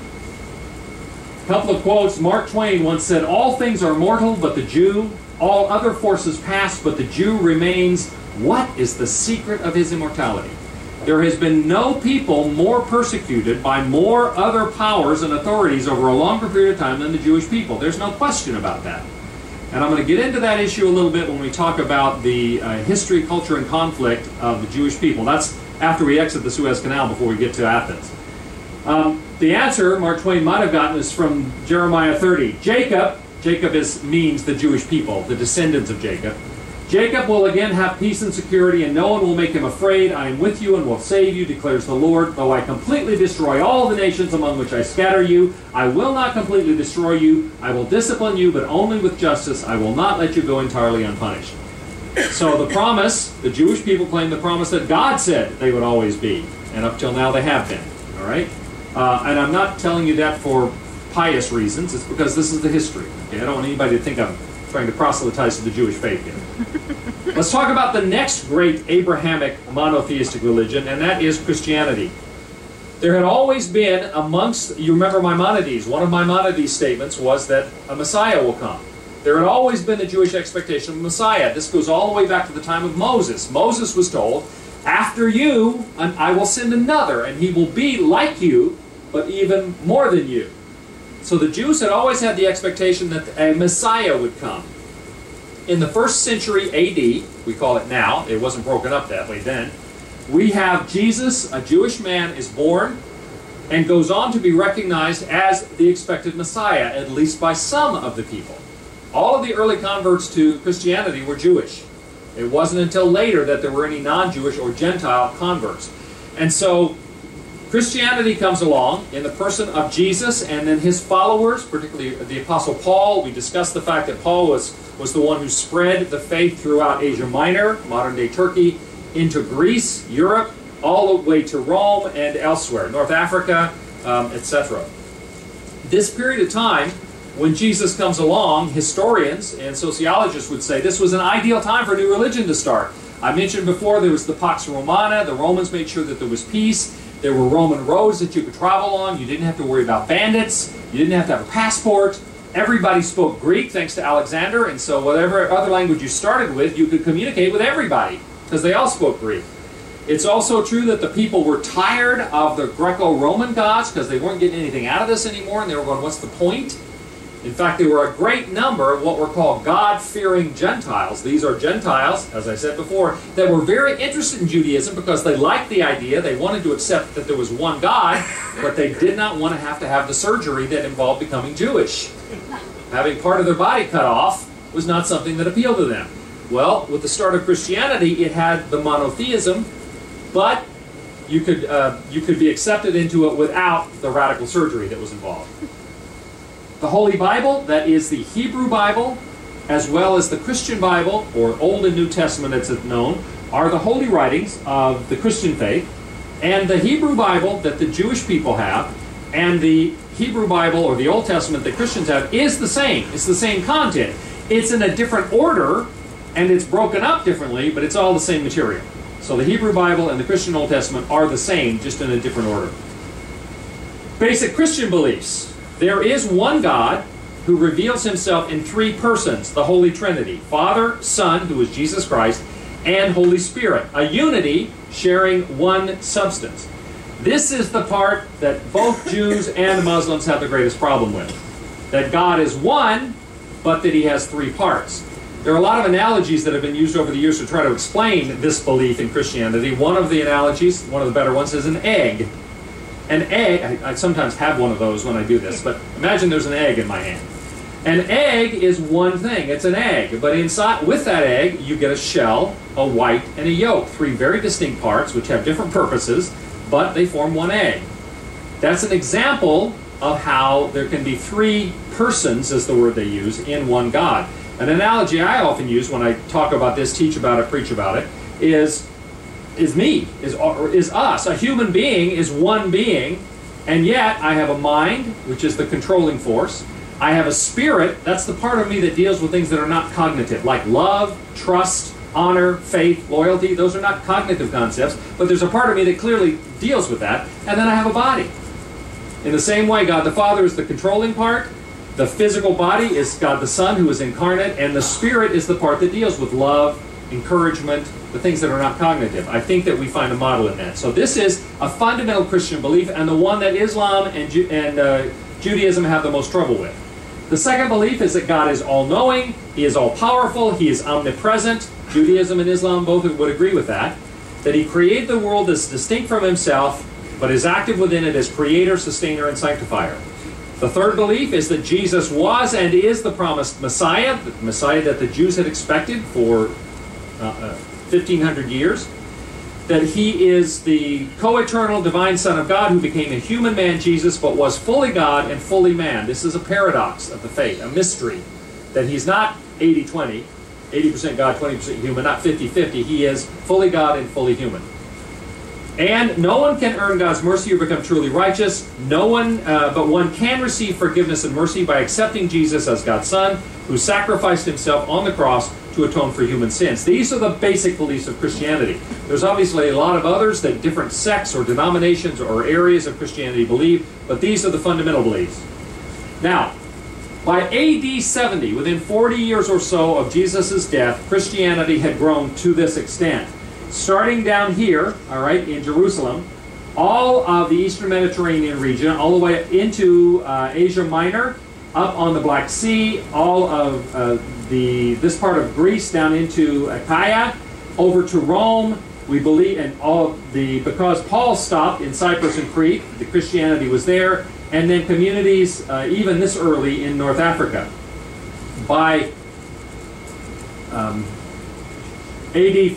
A couple of quotes. Mark Twain once said, "All things are mortal but the Jew. All other forces pass, but the Jew remains. What is the secret of his immortality?" There has been no people more persecuted by more other powers and authorities over a longer period of time than the Jewish people. There's no question about that. And I'm going to get into that issue a little bit when we talk about the history, culture, and conflict of the Jewish people. That's after we exit the Suez Canal before we get to Athens. The answer Mark Twain might have gotten is from Jeremiah 30. Jacob means the Jewish people, the descendants of Jacob. Jacob will again have peace and security, and no one will make him afraid. I am with you and will save you, declares the Lord. Though I completely destroy all the nations among which I scatter you, I will not completely destroy you. I will discipline you, but only with justice. I will not let you go entirely unpunished. So the promise, the Jewish people claim the promise that God said they would always be. And up till now they have been. All right? And I'm not telling you that for pious reasons. It's because this is the history. Okay? I don't want anybody to think I'm trying to proselytize to the Jewish faith here. Let's talk about the next great Abrahamic monotheistic religion, and that is Christianity. There had always been amongst, you remember Maimonides, one of Maimonides' statements was that a Messiah will come. There had always been the Jewish expectation of a Messiah. This goes all the way back to the time of Moses. Moses was told, after you, I will send another, and he will be like you, but even more than you. So the Jews had always had the expectation that a Messiah would come. In the 1st century AD, we call it now, it wasn't broken up that way then, we have Jesus, a Jewish man, is born and goes on to be recognized as the expected Messiah, at least by some of the people. All of the early converts to Christianity were Jewish. It wasn't until later that there were any non-Jewish or Gentile converts. And so Christianity comes along in the person of Jesus and then his followers, particularly the Apostle Paul. We discussed the fact that Paul was the one who spread the faith throughout Asia Minor, modern-day Turkey, into Greece, Europe, all the way to Rome and elsewhere, North Africa, etc. This period of time, when Jesus comes along, historians and sociologists would say this was an ideal time for a new religion to start. I mentioned before there was the Pax Romana. The Romans made sure that there was peace. There were Roman roads that you could travel on. You didn't have to worry about bandits. You didn't have to have a passport. Everybody spoke Greek thanks to Alexander, and so whatever other language you started with, you could communicate with everybody because they all spoke Greek. It's also true that the people were tired of the Greco-Roman gods because they weren't getting anything out of this anymore, and they were going, what's the point? In fact, there were a great number of what were called God-fearing Gentiles. These are Gentiles, as I said before, that were very interested in Judaism because they liked the idea. They wanted to accept that there was one God, but they did not want to have the surgery that involved becoming Jewish. Having part of their body cut off was not something that appealed to them. Well, with the start of Christianity, it had the monotheism, but you could be accepted into it without the radical surgery that was involved. The Holy Bible, that is the Hebrew Bible, as well as the Christian Bible, or Old and New Testament as it's known, are the holy writings of the Christian faith. And the Hebrew Bible that the Jewish people have, and the Hebrew Bible, or the Old Testament that Christians have, is the same. It's the same content. It's in a different order, and it's broken up differently, but it's all the same material. So the Hebrew Bible and the Christian Old Testament are the same, just in a different order. Basic Christian beliefs. There is one God who reveals himself in three persons, the Holy Trinity. Father, Son, who is Jesus Christ, and Holy Spirit. A unity sharing one substance. This is the part that both Jews and Muslims have the greatest problem with. That God is one, but that he has three parts. There are a lot of analogies that have been used over the years to try to explain this belief in Christianity. One of the analogies, one of the better ones, is an egg. An egg, I sometimes have one of those when I do this, but imagine there's an egg in my hand. An egg is one thing, it's an egg, but inside, with that egg, you get a shell, a white, and a yolk. Three very distinct parts which have different purposes, but they form one egg. That's an example of how there can be three persons, is the word they use, in one God. An analogy I often use when I talk about this, teach about it, preach about it, is me, is us. A human being is one being, and yet I have a mind, which is the controlling force. I have a spirit, that's the part of me that deals with things that are not cognitive, like love, trust, honor, faith, loyalty. Those are not cognitive concepts, but there's a part of me that clearly deals with that. And then I have a body. In the same way, God the Father is the controlling part, the physical body is God the Son, who is incarnate, and the Spirit is the part that deals with love, encouragement, the things that are not cognitive. I think that we find a model in that. So this is a fundamental Christian belief, and the one that Islam and Judaism have the most trouble with. The second belief is that God is all-knowing, He is all-powerful, He is omnipresent. Judaism and Islam both would agree with that. That He created the world as distinct from Himself, but is active within it as creator, sustainer, and sanctifier. The third belief is that Jesus was and is the promised Messiah, the Messiah that the Jews had expected for 1,500 years. That He is the co-eternal divine Son of God who became a human man, Jesus, but was fully God and fully man. This is a paradox of the faith, a mystery. That He's not 80-20, 80% God, 20% human, not 50-50. He is fully God and fully human. And no one can earn God's mercy or become truly righteous. No one, but one can receive forgiveness and mercy by accepting Jesus as God's Son, who sacrificed Himself on the cross to atone for human sins. These are the basic beliefs of Christianity. There's obviously a lot of others that different sects or denominations or areas of Christianity believe, but these are the fundamental beliefs. Now, by AD 70, within 40 years or so of Jesus' death, Christianity had grown to this extent. Starting down here, all right, in Jerusalem, all of the Eastern Mediterranean region, all the way into Asia Minor, up on the Black Sea, all of this part of Greece down into Achaia, over to Rome, we believe, and because Paul stopped in Cyprus and Crete, the Christianity was there, and then communities even this early in North Africa. By AD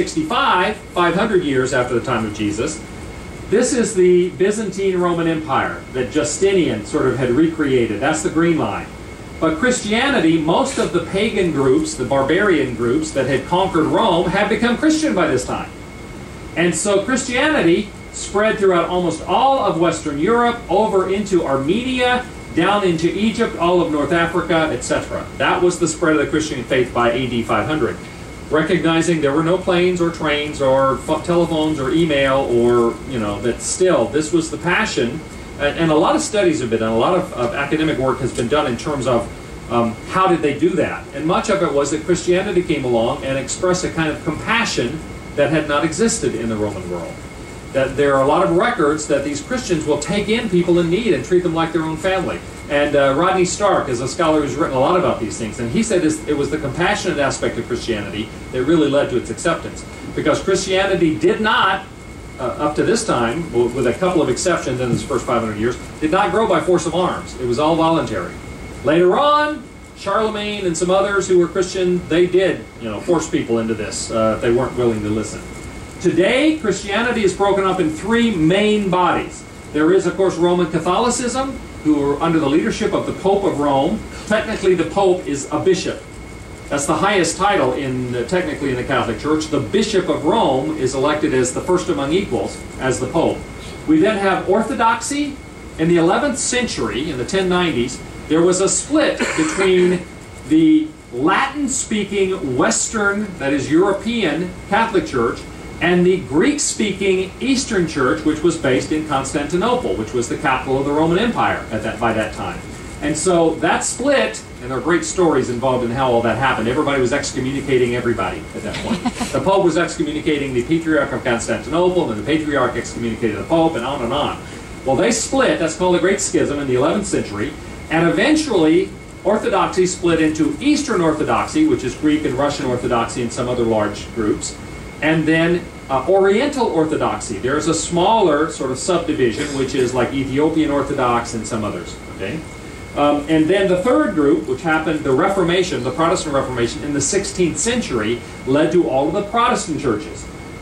565, 500 years after the time of Jesus, this is the Byzantine Roman Empire that Justinian sort of had recreated. That's the green line. But Christianity, most of the pagan groups, the barbarian groups that had conquered Rome, had become Christian by this time. And so Christianity spread throughout almost all of Western Europe, over into Armenia, down into Egypt, all of North Africa, etc. That was the spread of the Christian faith by AD 500. Recognizing there were no planes or trains or telephones or email or, that still, this was the passion. And a lot of studies have been done, a lot of academic work has been done in terms of how did they do that. And much of it was that Christianity came along and expressed a kind of compassion that had not existed in the Roman world. That there are a lot of records that these Christians will take in people in need and treat them like their own family. And Rodney Stark is a scholar who's written a lot about these things, and he said it was the compassionate aspect of Christianity that really led to its acceptance. Because Christianity did not, up to this time, with a couple of exceptions in its first 500 years, did not grow by force of arms. It was all voluntary. Later on, Charlemagne and some others who were Christian, they did, force people into this if they weren't willing to listen. Today, Christianity is broken up in three main bodies. There is, of course, Roman Catholicism, who are under the leadership of the Pope of Rome. Technically, the Pope is a bishop. That's the highest title technically in the Catholic Church. The Bishop of Rome is elected as the first among equals, as the Pope. We then have Orthodoxy. In the 11th century, in the 1090s, there was a split between the Latin-speaking Western, that is European, Catholic Church, and the Greek-speaking Eastern Church, which was based in Constantinople, which was the capital of the Roman Empire by that time. And so that split, and there are great stories involved in how all that happened. Everybody was excommunicating everybody at that point. The Pope was excommunicating the Patriarch of Constantinople, and the Patriarch excommunicated the Pope, and on and on. Well, they split. That's called the Great Schism in the 11th century. And eventually, Orthodoxy split into Eastern Orthodoxy, which is Greek and Russian Orthodoxy and some other large groups. And then Oriental Orthodoxy. There's a smaller sort of subdivision, which is like Ethiopian Orthodox and some others. Okay, and then the third group, which happened, the Reformation, the Protestant Reformation in the 16th century, led to all of the Protestant churches.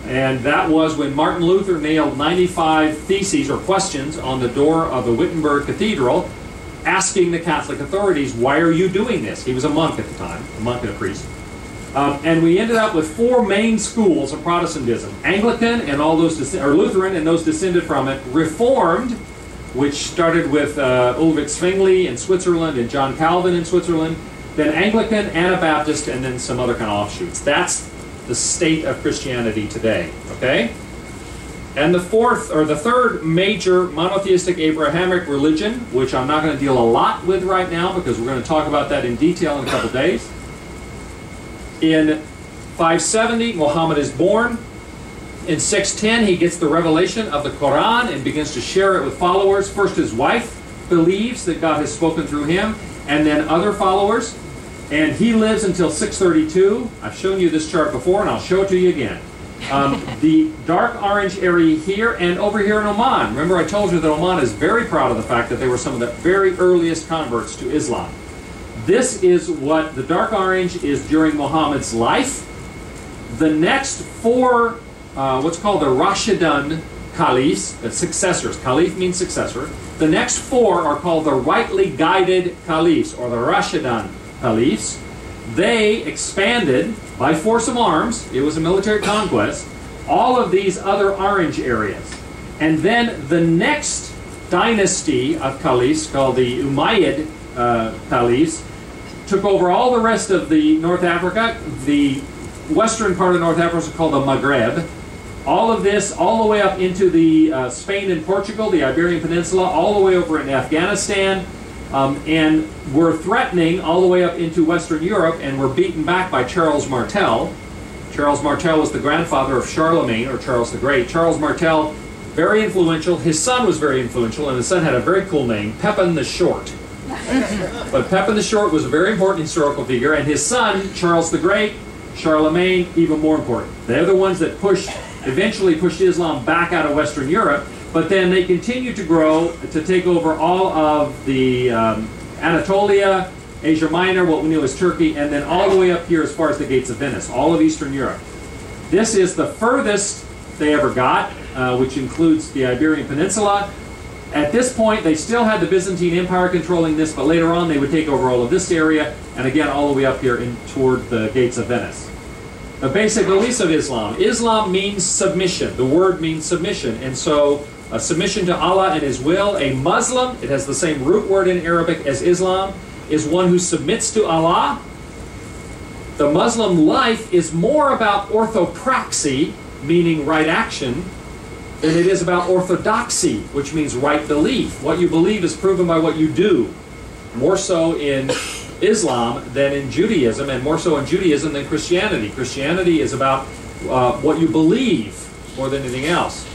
And that was when Martin Luther nailed 95 theses or questions on the door of the Wittenberg Cathedral, asking the Catholic authorities, why are you doing this? He was a monk at the time, a monk and a priest. And we ended up with four main schools of Protestantism: Anglican and all those, or Lutheran and those descended from it; Reformed, which started with Ulrich Zwingli in Switzerland and John Calvin in Switzerland; then Anglican, Anabaptist, and then some other kind of offshoots. That's the state of Christianity today. Okay. And the third major monotheistic Abrahamic religion, which I'm not going to deal a lot with right now because we're going to talk about that in detail in a couple days. In 570, Muhammad is born. In 610, he gets the revelation of the Quran and begins to share it with followers. First, his wife believes that God has spoken through him, and then other followers. And he lives until 632. I've shown you this chart before, and I'll show it to you again. The dark orange area here and over here in Oman. Remember I told you that Oman is very proud of the fact that they were some of the very earliest converts to Islam. This is what the dark orange is during Muhammad's life. The next four, what's called the Rashidun caliphs, the successors. Caliph means successor. The next four are called the rightly guided caliphs, or the Rashidun caliphs. They expanded by force of arms, it was a military conquest, all of these other orange areas. And then the next dynasty of caliphs, called the Umayyad caliphs, took over all the rest of the North Africa. The western part of North Africa is called the Maghreb. All of this, all the way up into the Spain and Portugal, the Iberian Peninsula, all the way over in Afghanistan, and were threatening all the way up into Western Europe, and were beaten back by Charles Martel. Charles Martel was the grandfather of Charlemagne, or Charles the Great. Charles Martel, very influential. His son was very influential, and his son had a very cool name, Pepin the Short. But Pepin the Short was a very important historical figure, and his son, Charles the Great, Charlemagne, even more important. They're the ones that eventually pushed Islam back out of Western Europe, but then they continued to grow to take over all of the Anatolia, Asia Minor, what we knew as Turkey, and then all the way up here as far as the Gates of Venice, all of Eastern Europe. This is the furthest they ever got, which includes the Iberian Peninsula. At this point, they still had the Byzantine Empire controlling this, but later on they would take over all of this area, and again all the way up here toward the Gates of Venice. The basic beliefs of Islam. Islam means submission. The word means submission, and so a submission to Allah and His will. A Muslim, it has the same root word in Arabic as Islam, is one who submits to Allah. The Muslim life is more about orthopraxy, meaning right action, than it is about orthodoxy, which means right belief. What you believe is proven by what you do. More so in Islam than in Judaism, and more so in Judaism than Christianity. Christianity is about what you believe more than anything else.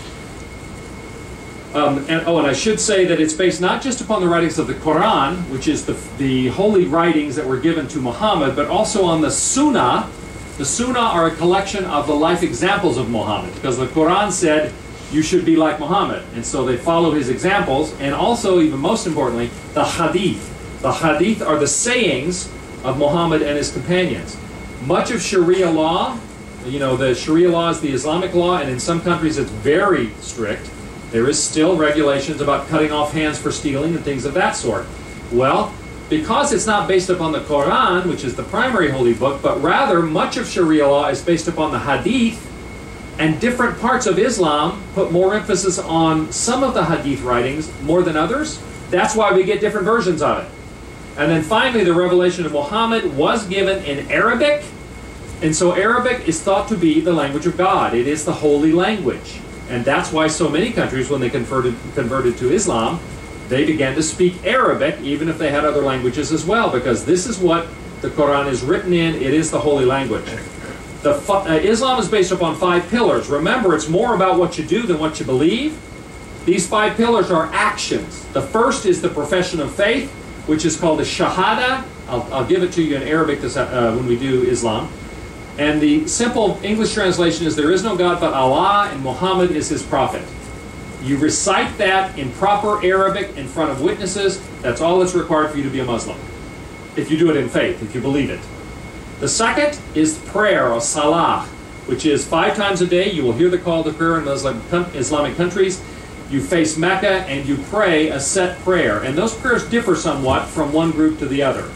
And I should say that it's based not just upon the writings of the Quran, which is the holy writings that were given to Muhammad, but also on the Sunnah. The Sunnah are a collection of the life examples of Muhammad, because the Quran said you should be like Muhammad, and so they follow his examples. And also, even most importantly, the Hadith. The Hadith are the sayings of Muhammad and his companions. Much of Sharia law, the Sharia law is the Islamic law, and in some countries it's very strict. There is still regulations about cutting off hands for stealing and things of that sort. Well, because it's not based upon the Quran, which is the primary holy book, but rather much of Sharia law is based upon the Hadith, and different parts of Islam put more emphasis on some of the Hadith writings more than others. That's why we get different versions of it. And then finally, the revelation of Muhammad was given in Arabic, and so Arabic is thought to be the language of God. It is the holy language. And that's why so many countries, when they converted to Islam, they began to speak Arabic, even if they had other languages as well, because this is what the Quran is written in. It is the holy language. Islam is based upon 5 pillars. Remember, it's more about what you do than what you believe. These 5 pillars are actions. The first is the profession of faith, which is called the Shahada. I'll give it to you in Arabic when we do Islam. And the simple English translation is, there is no God but Allah, and Muhammad is his prophet. You recite that in proper Arabic in front of witnesses. That's all that's required for you to be a Muslim, if you do it in faith, if you believe it. The second is prayer, or salah. which is 5 times a day you will hear the call to prayer in Islamic countries. You face Mecca and you pray a set prayer. And those prayers differ somewhat from one group to the other.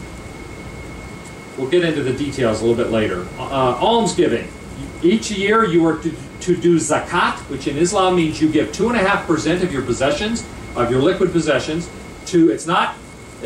We'll get into the details a little bit later. Almsgiving. Each year you are to do zakat, which in Islam means you give 2.5% of your possessions, of your liquid possessions, to, it's not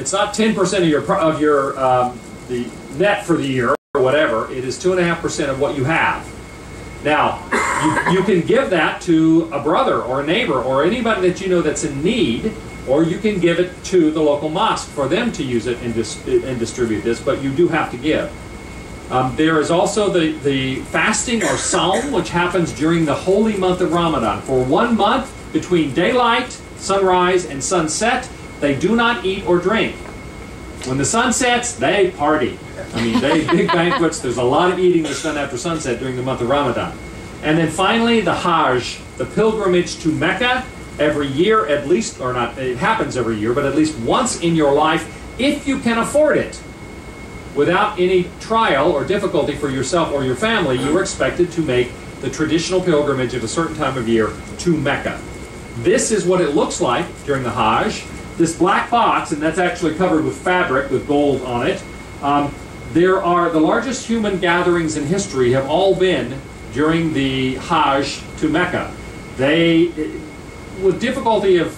10% of your the net for the year or whatever. It is 2.5% of what you have. Now, you can give that to a brother or a neighbor or anybody that you know that's in need, or you can give it to the local mosque for them to use it and distribute this, but you do have to give. There is also the fasting or Sawm, which happens during the holy month of Ramadan. For 1 month, between daylight, sunrise, and sunset, they do not eat or drink. When the sun sets, they party. I mean, they big banquets. There's a lot of eating that's done after sunset during the month of Ramadan. And then finally, the Hajj, the pilgrimage to Mecca, every year at least, or not, it happens every year, but at least once in your life, if you can afford it. Without any trial or difficulty for yourself or your family, you are expected to make the traditional pilgrimage at a certain time of year to Mecca. This is what it looks like during the Hajj. This black box, and that's actually covered with fabric with gold on it, there are the largest human gatherings in history have all been during the Hajj to Mecca. They, with difficulty of,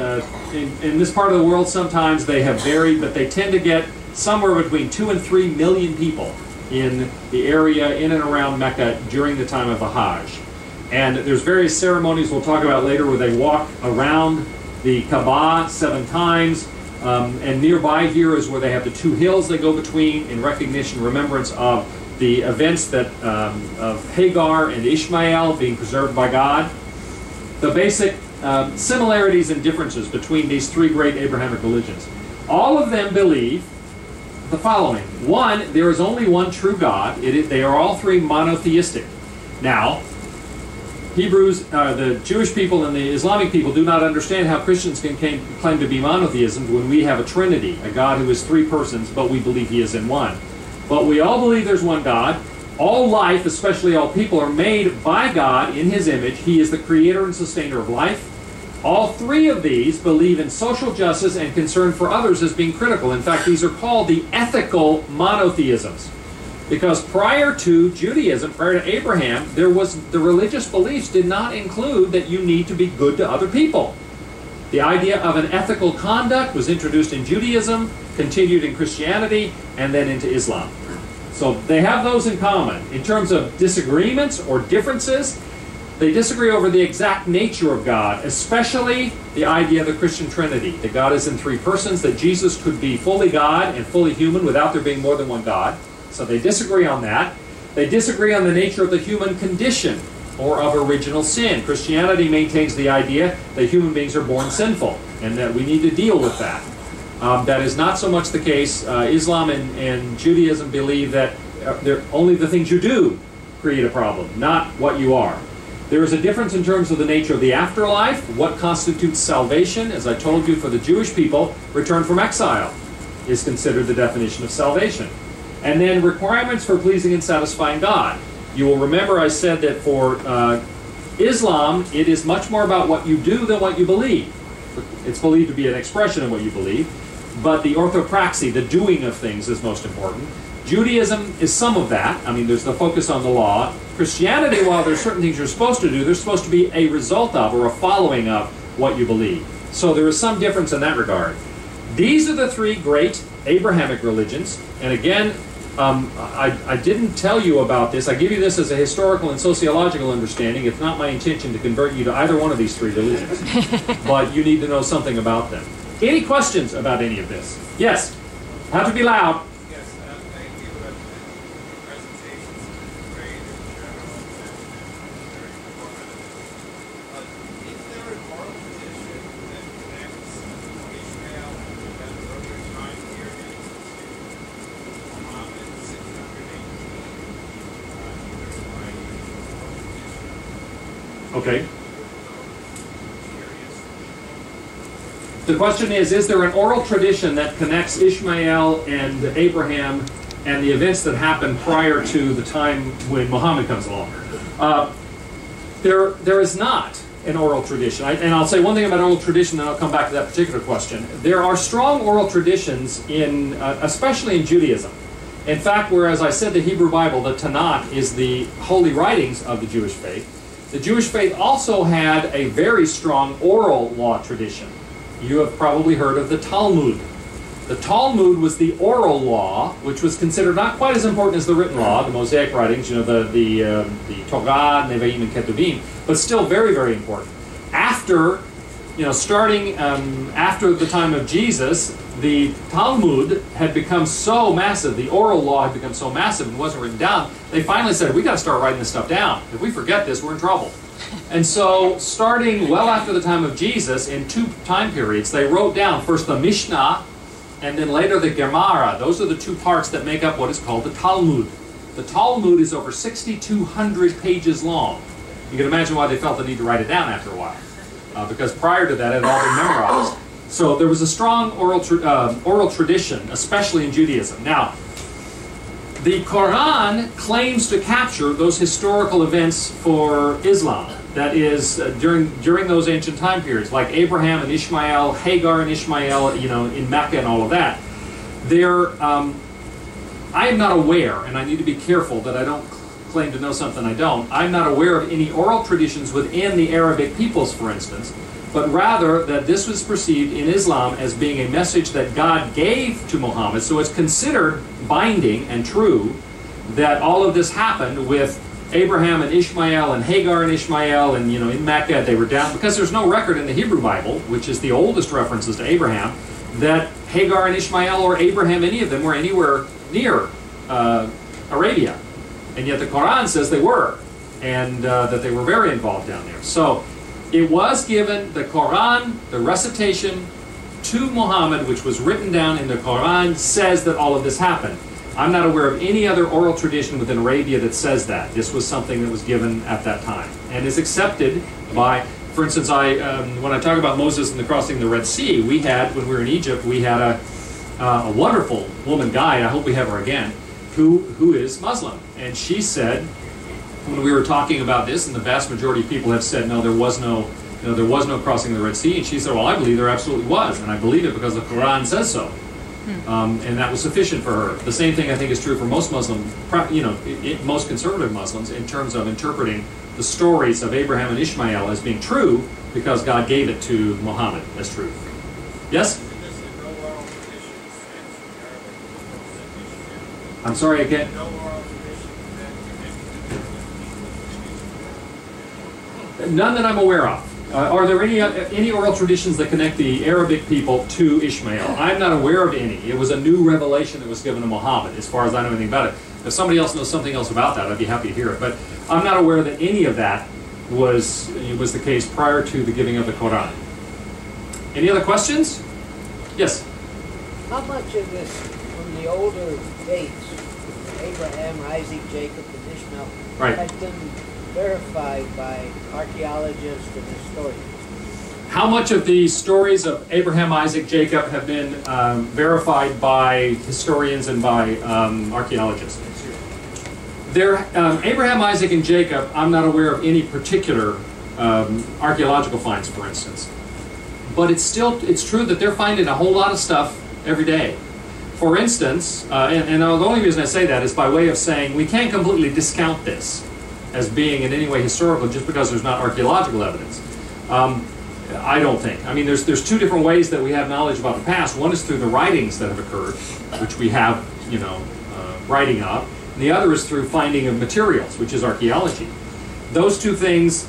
in this part of the world sometimes they have varied, but they tend to get somewhere between 2 and 3 million people in the area in and around Mecca during the time of the Hajj. And there's various ceremonies we'll talk about later where they walk around the Kaaba 7 times. And nearby here is where they have the 2 hills they go between in recognition, remembrance of the events that of Hagar and Ishmael being preserved by God. The basic similarities and differences between these 3 great Abrahamic religions. All of them believe the following. 1, there is only one true God. They are all 3 monotheistic. Now, Hebrews, the Jewish people and the Islamic people do not understand how Christians can claim to be monotheism when we have a Trinity, a God who is 3 persons, but we believe He is in one. But we all believe there's one God. All life, especially all people, are made by God in His image. He is the creator and sustainer of life. All 3 of these believe in social justice and concern for others as being critical. In fact, these are called the ethical monotheisms. Because prior to Judaism, prior to Abraham, the religious beliefs did not include that you need to be good to other people. The idea of an ethical conduct was introduced in Judaism, continued in Christianity, and then into Islam. So they have those in common. In terms of disagreements or differences, they disagree over the exact nature of God, especially the idea of the Christian Trinity, that God is in 3 persons, that Jesus could be fully God and fully human without there being more than one God. So they disagree on that. They disagree on the nature of the human condition or of original sin. Christianity maintains the idea that human beings are born sinful and that we need to deal with that. That is not so much the case. Islam and Judaism believe that only the things you do create a problem, not what you are. There is a difference in terms of the nature of the afterlife, what constitutes salvation. As I told you, for the Jewish people, return from exile is considered the definition of salvation. And then requirements for pleasing and satisfying God. You will remember I said that for Islam, it is much more about what you do than what you believe. It's believed to be an expression of what you believe, but the orthopraxy, the doing of things, is most important. Judaism is some of that. I mean, there's the focus on the law. Christianity, while there's certain things you're supposed to do, they're supposed to be a result of or a following of what you believe. So there is some difference in that regard. These are the 3 great Abrahamic religions. And again, I didn't tell you about this. I give you this as a historical and sociological understanding. It's not my intention to convert you to either one of these 3 religions. But you need to know something about them. Any questions about any of this? Yes? Have to be loud. Okay. The question is there an oral tradition that connects Ishmael and Abraham and the events that happened prior to the time when Muhammad comes along? There is not an oral tradition. And I'll say one thing about oral tradition, then I'll come back to that particular question. There are strong oral traditions, especially in Judaism. In fact, whereas I said the Hebrew Bible, the Tanakh, is the holy writings of the Jewish faith, the Jewish faith also had a very strong oral law tradition. You have probably heard of the Talmud. The Talmud was the oral law, which was considered not quite as important as the written law, the Mosaic writings, the Torah, Nevi'im, and Ketuvim, but still very, very important. Starting after the time of Jesus, the Talmud had become so massive, the oral law had become so massive and wasn't written down, they finally said, we got to start writing this stuff down. If we forget this, we're in trouble. And so, starting well after the time of Jesus, in 2 time periods, they wrote down first the Mishnah, and then later the Gemara. Those are the 2 parts that make up what is called the Talmud. The Talmud is over 6,200 pages long. You can imagine why they felt the need to write it down after a while. Because prior to that, it had all been memorized. So there was a strong oral tradition, especially in Judaism. Now, the Quran claims to capture those historical events for Islam. That is, during those ancient time periods, like Abraham and Ishmael, Hagar and Ishmael, in Mecca and all of that. I am not aware, and I need to be careful that I don't claim to know something I don't. I'm not aware of any oral traditions within the Arabic peoples, for instance, but rather that this was perceived in Islam as being a message that God gave to Muhammad. So it's considered binding and true that all of this happened with Abraham and Ishmael and Hagar and Ishmael, and in Mecca they were down, because there's no record in the Hebrew Bible, which is the oldest references to Abraham, that Hagar and Ishmael or Abraham, any of them, were anywhere near Arabia. And yet the Quran says they were, and that they were very involved down there. So it was given, the Quran, the recitation to Muhammad, which was written down in the Quran, says that all of this happened. I'm not aware of any other oral tradition within Arabia that says that. This was something that was given at that time and is accepted by, for instance, when I talk about Moses and the crossing of the Red Sea, when we were in Egypt, we had a wonderful woman guide, I hope we have her again, who is Muslim. And she said, when we were talking about this, and the vast majority of people have said, no, there was no crossing of the Red Sea, and she said, well, I believe there absolutely was, and I believe it because the Quran says so. And that was sufficient for her. The same thing I think is true for most Muslim, most conservative Muslims, in terms of interpreting the stories of Abraham and Ishmael as being true because God gave it to Muhammad as truth. Yes? I'm sorry again. None that I'm aware of. Are there any oral traditions that connect the Arabic people to Ishmael? I'm not aware of any. It was a new revelation that was given to Muhammad, as far as I know anything about it. If somebody else knows something else about that, I'd be happy to hear it. But I'm not aware that any of that was the case prior to the giving of the Quran. Any other questions? Yes? How much of this from the older dates, Abraham, Isaac, Jacob, and Ishmael, has been verified by archaeologists and historians? How much of the stories of Abraham, Isaac, Jacob have been verified by historians and by archaeologists? Abraham, Isaac, and Jacob, I'm not aware of any particular archaeological finds, for instance. But it's true that they're finding a whole lot of stuff every day. For instance, and the only reason I say that is by way of saying we can't completely discount this as being in any way historical just because there's not archaeological evidence. I don't think. I mean, there's 2 different ways that we have knowledge about the past. One is through the writings that have occurred, which we have, writing of. And the other is through finding of materials, which is archaeology. Those 2 things,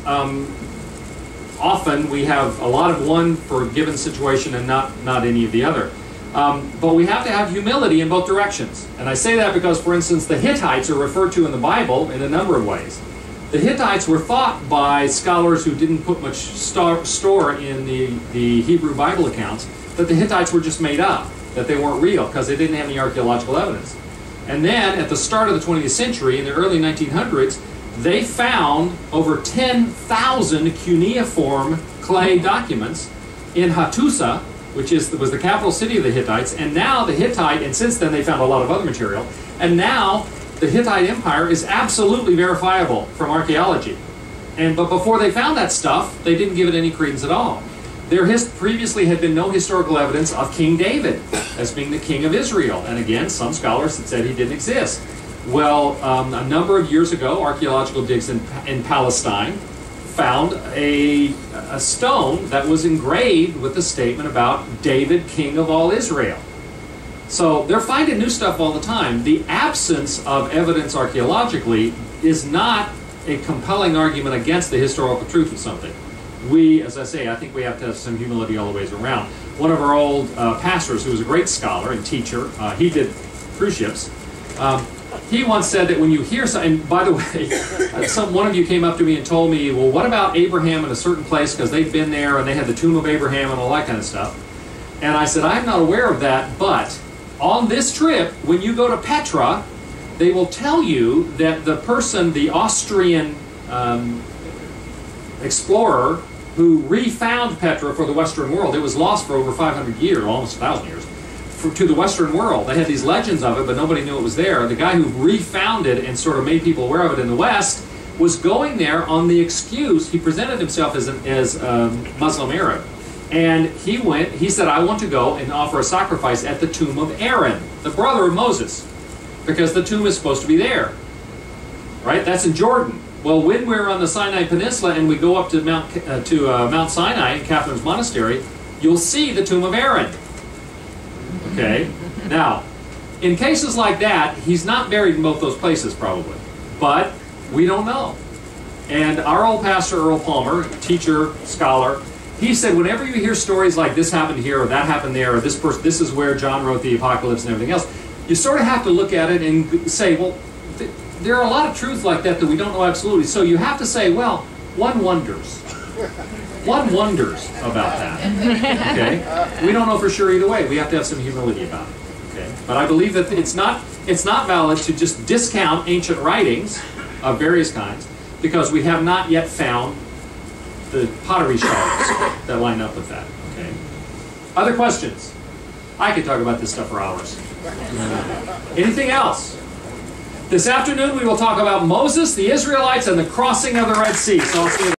often we have a lot of one for a given situation and not any of the other. But we have to have humility in both directions. And I say that because, for instance, the Hittites are referred to in the Bible in a number of ways. The Hittites were thought by scholars who didn't put much store in the Hebrew Bible accounts that the Hittites were just made up, that they weren't real because they didn't have any archaeological evidence. And then at the start of the 20th century, in the early 1900s, they found over 10,000 cuneiform clay documents in Hattusa, which was the capital city of the Hittites, and now the Hittite, and since then they found a lot of other material, and now the Hittite Empire is absolutely verifiable from archaeology. But before they found that stuff, they didn't give it any credence at all. There previously had been no historical evidence of King David as being the king of Israel. And again, some scholars had said he didn't exist. Well, a number of years ago, archaeological digs in Palestine found a stone that was engraved with a statement about David, king of all Israel. So they're finding new stuff all the time. The absence of evidence archaeologically is not a compelling argument against the historical truth of something. We, as I say, I think we have to have some humility all the ways around. One of our old pastors, who was a great scholar and teacher, he did cruise ships. He once said that when you hear something, and by the way, one of you came up to me and told me, well, what about Abraham in a certain place, because they'd been there and they had the tomb of Abraham and all that kind of stuff. And I said, I'm not aware of that, but on this trip, when you go to Petra, they will tell you that the person, the Austrian explorer who refound Petra for the Western world, it was lost for over 500 years, almost 1,000 years, to the Western world. They had these legends of it, but nobody knew it was there. The guy who refound it and sort of made people aware of it in the West was going there on the excuse, he presented himself as Muslim Arab. And he said, I want to go and offer a sacrifice at the tomb of Aaron, the brother of Moses, because the tomb is supposed to be there. Right? That's in Jordan. Well, when we're on the Sinai Peninsula and we go up to Mount Sinai in Catherine's Monastery, you'll see the tomb of Aaron. Okay? Now, in cases like that, he's not buried in both those places probably. But we don't know. And our old pastor, Earl Palmer, teacher, scholar, he said whenever you hear stories like this happened here or that happened there or this is where John wrote the Apocalypse and everything else, you sort of have to look at it and say, well, there are a lot of truths like that we don't know absolutely. So you have to say, well, one wonders. One wonders about that. Okay? We don't know for sure either way. We have to have some humility about it. Okay? But I believe that it's not valid to just discount ancient writings of various kinds because we have not yet found the pottery shards that line up with that. Okay? Other questions? I could talk about this stuff for hours. Anything else? This afternoon we will talk about Moses, the Israelites, and the crossing of the Red Sea. So I'll see you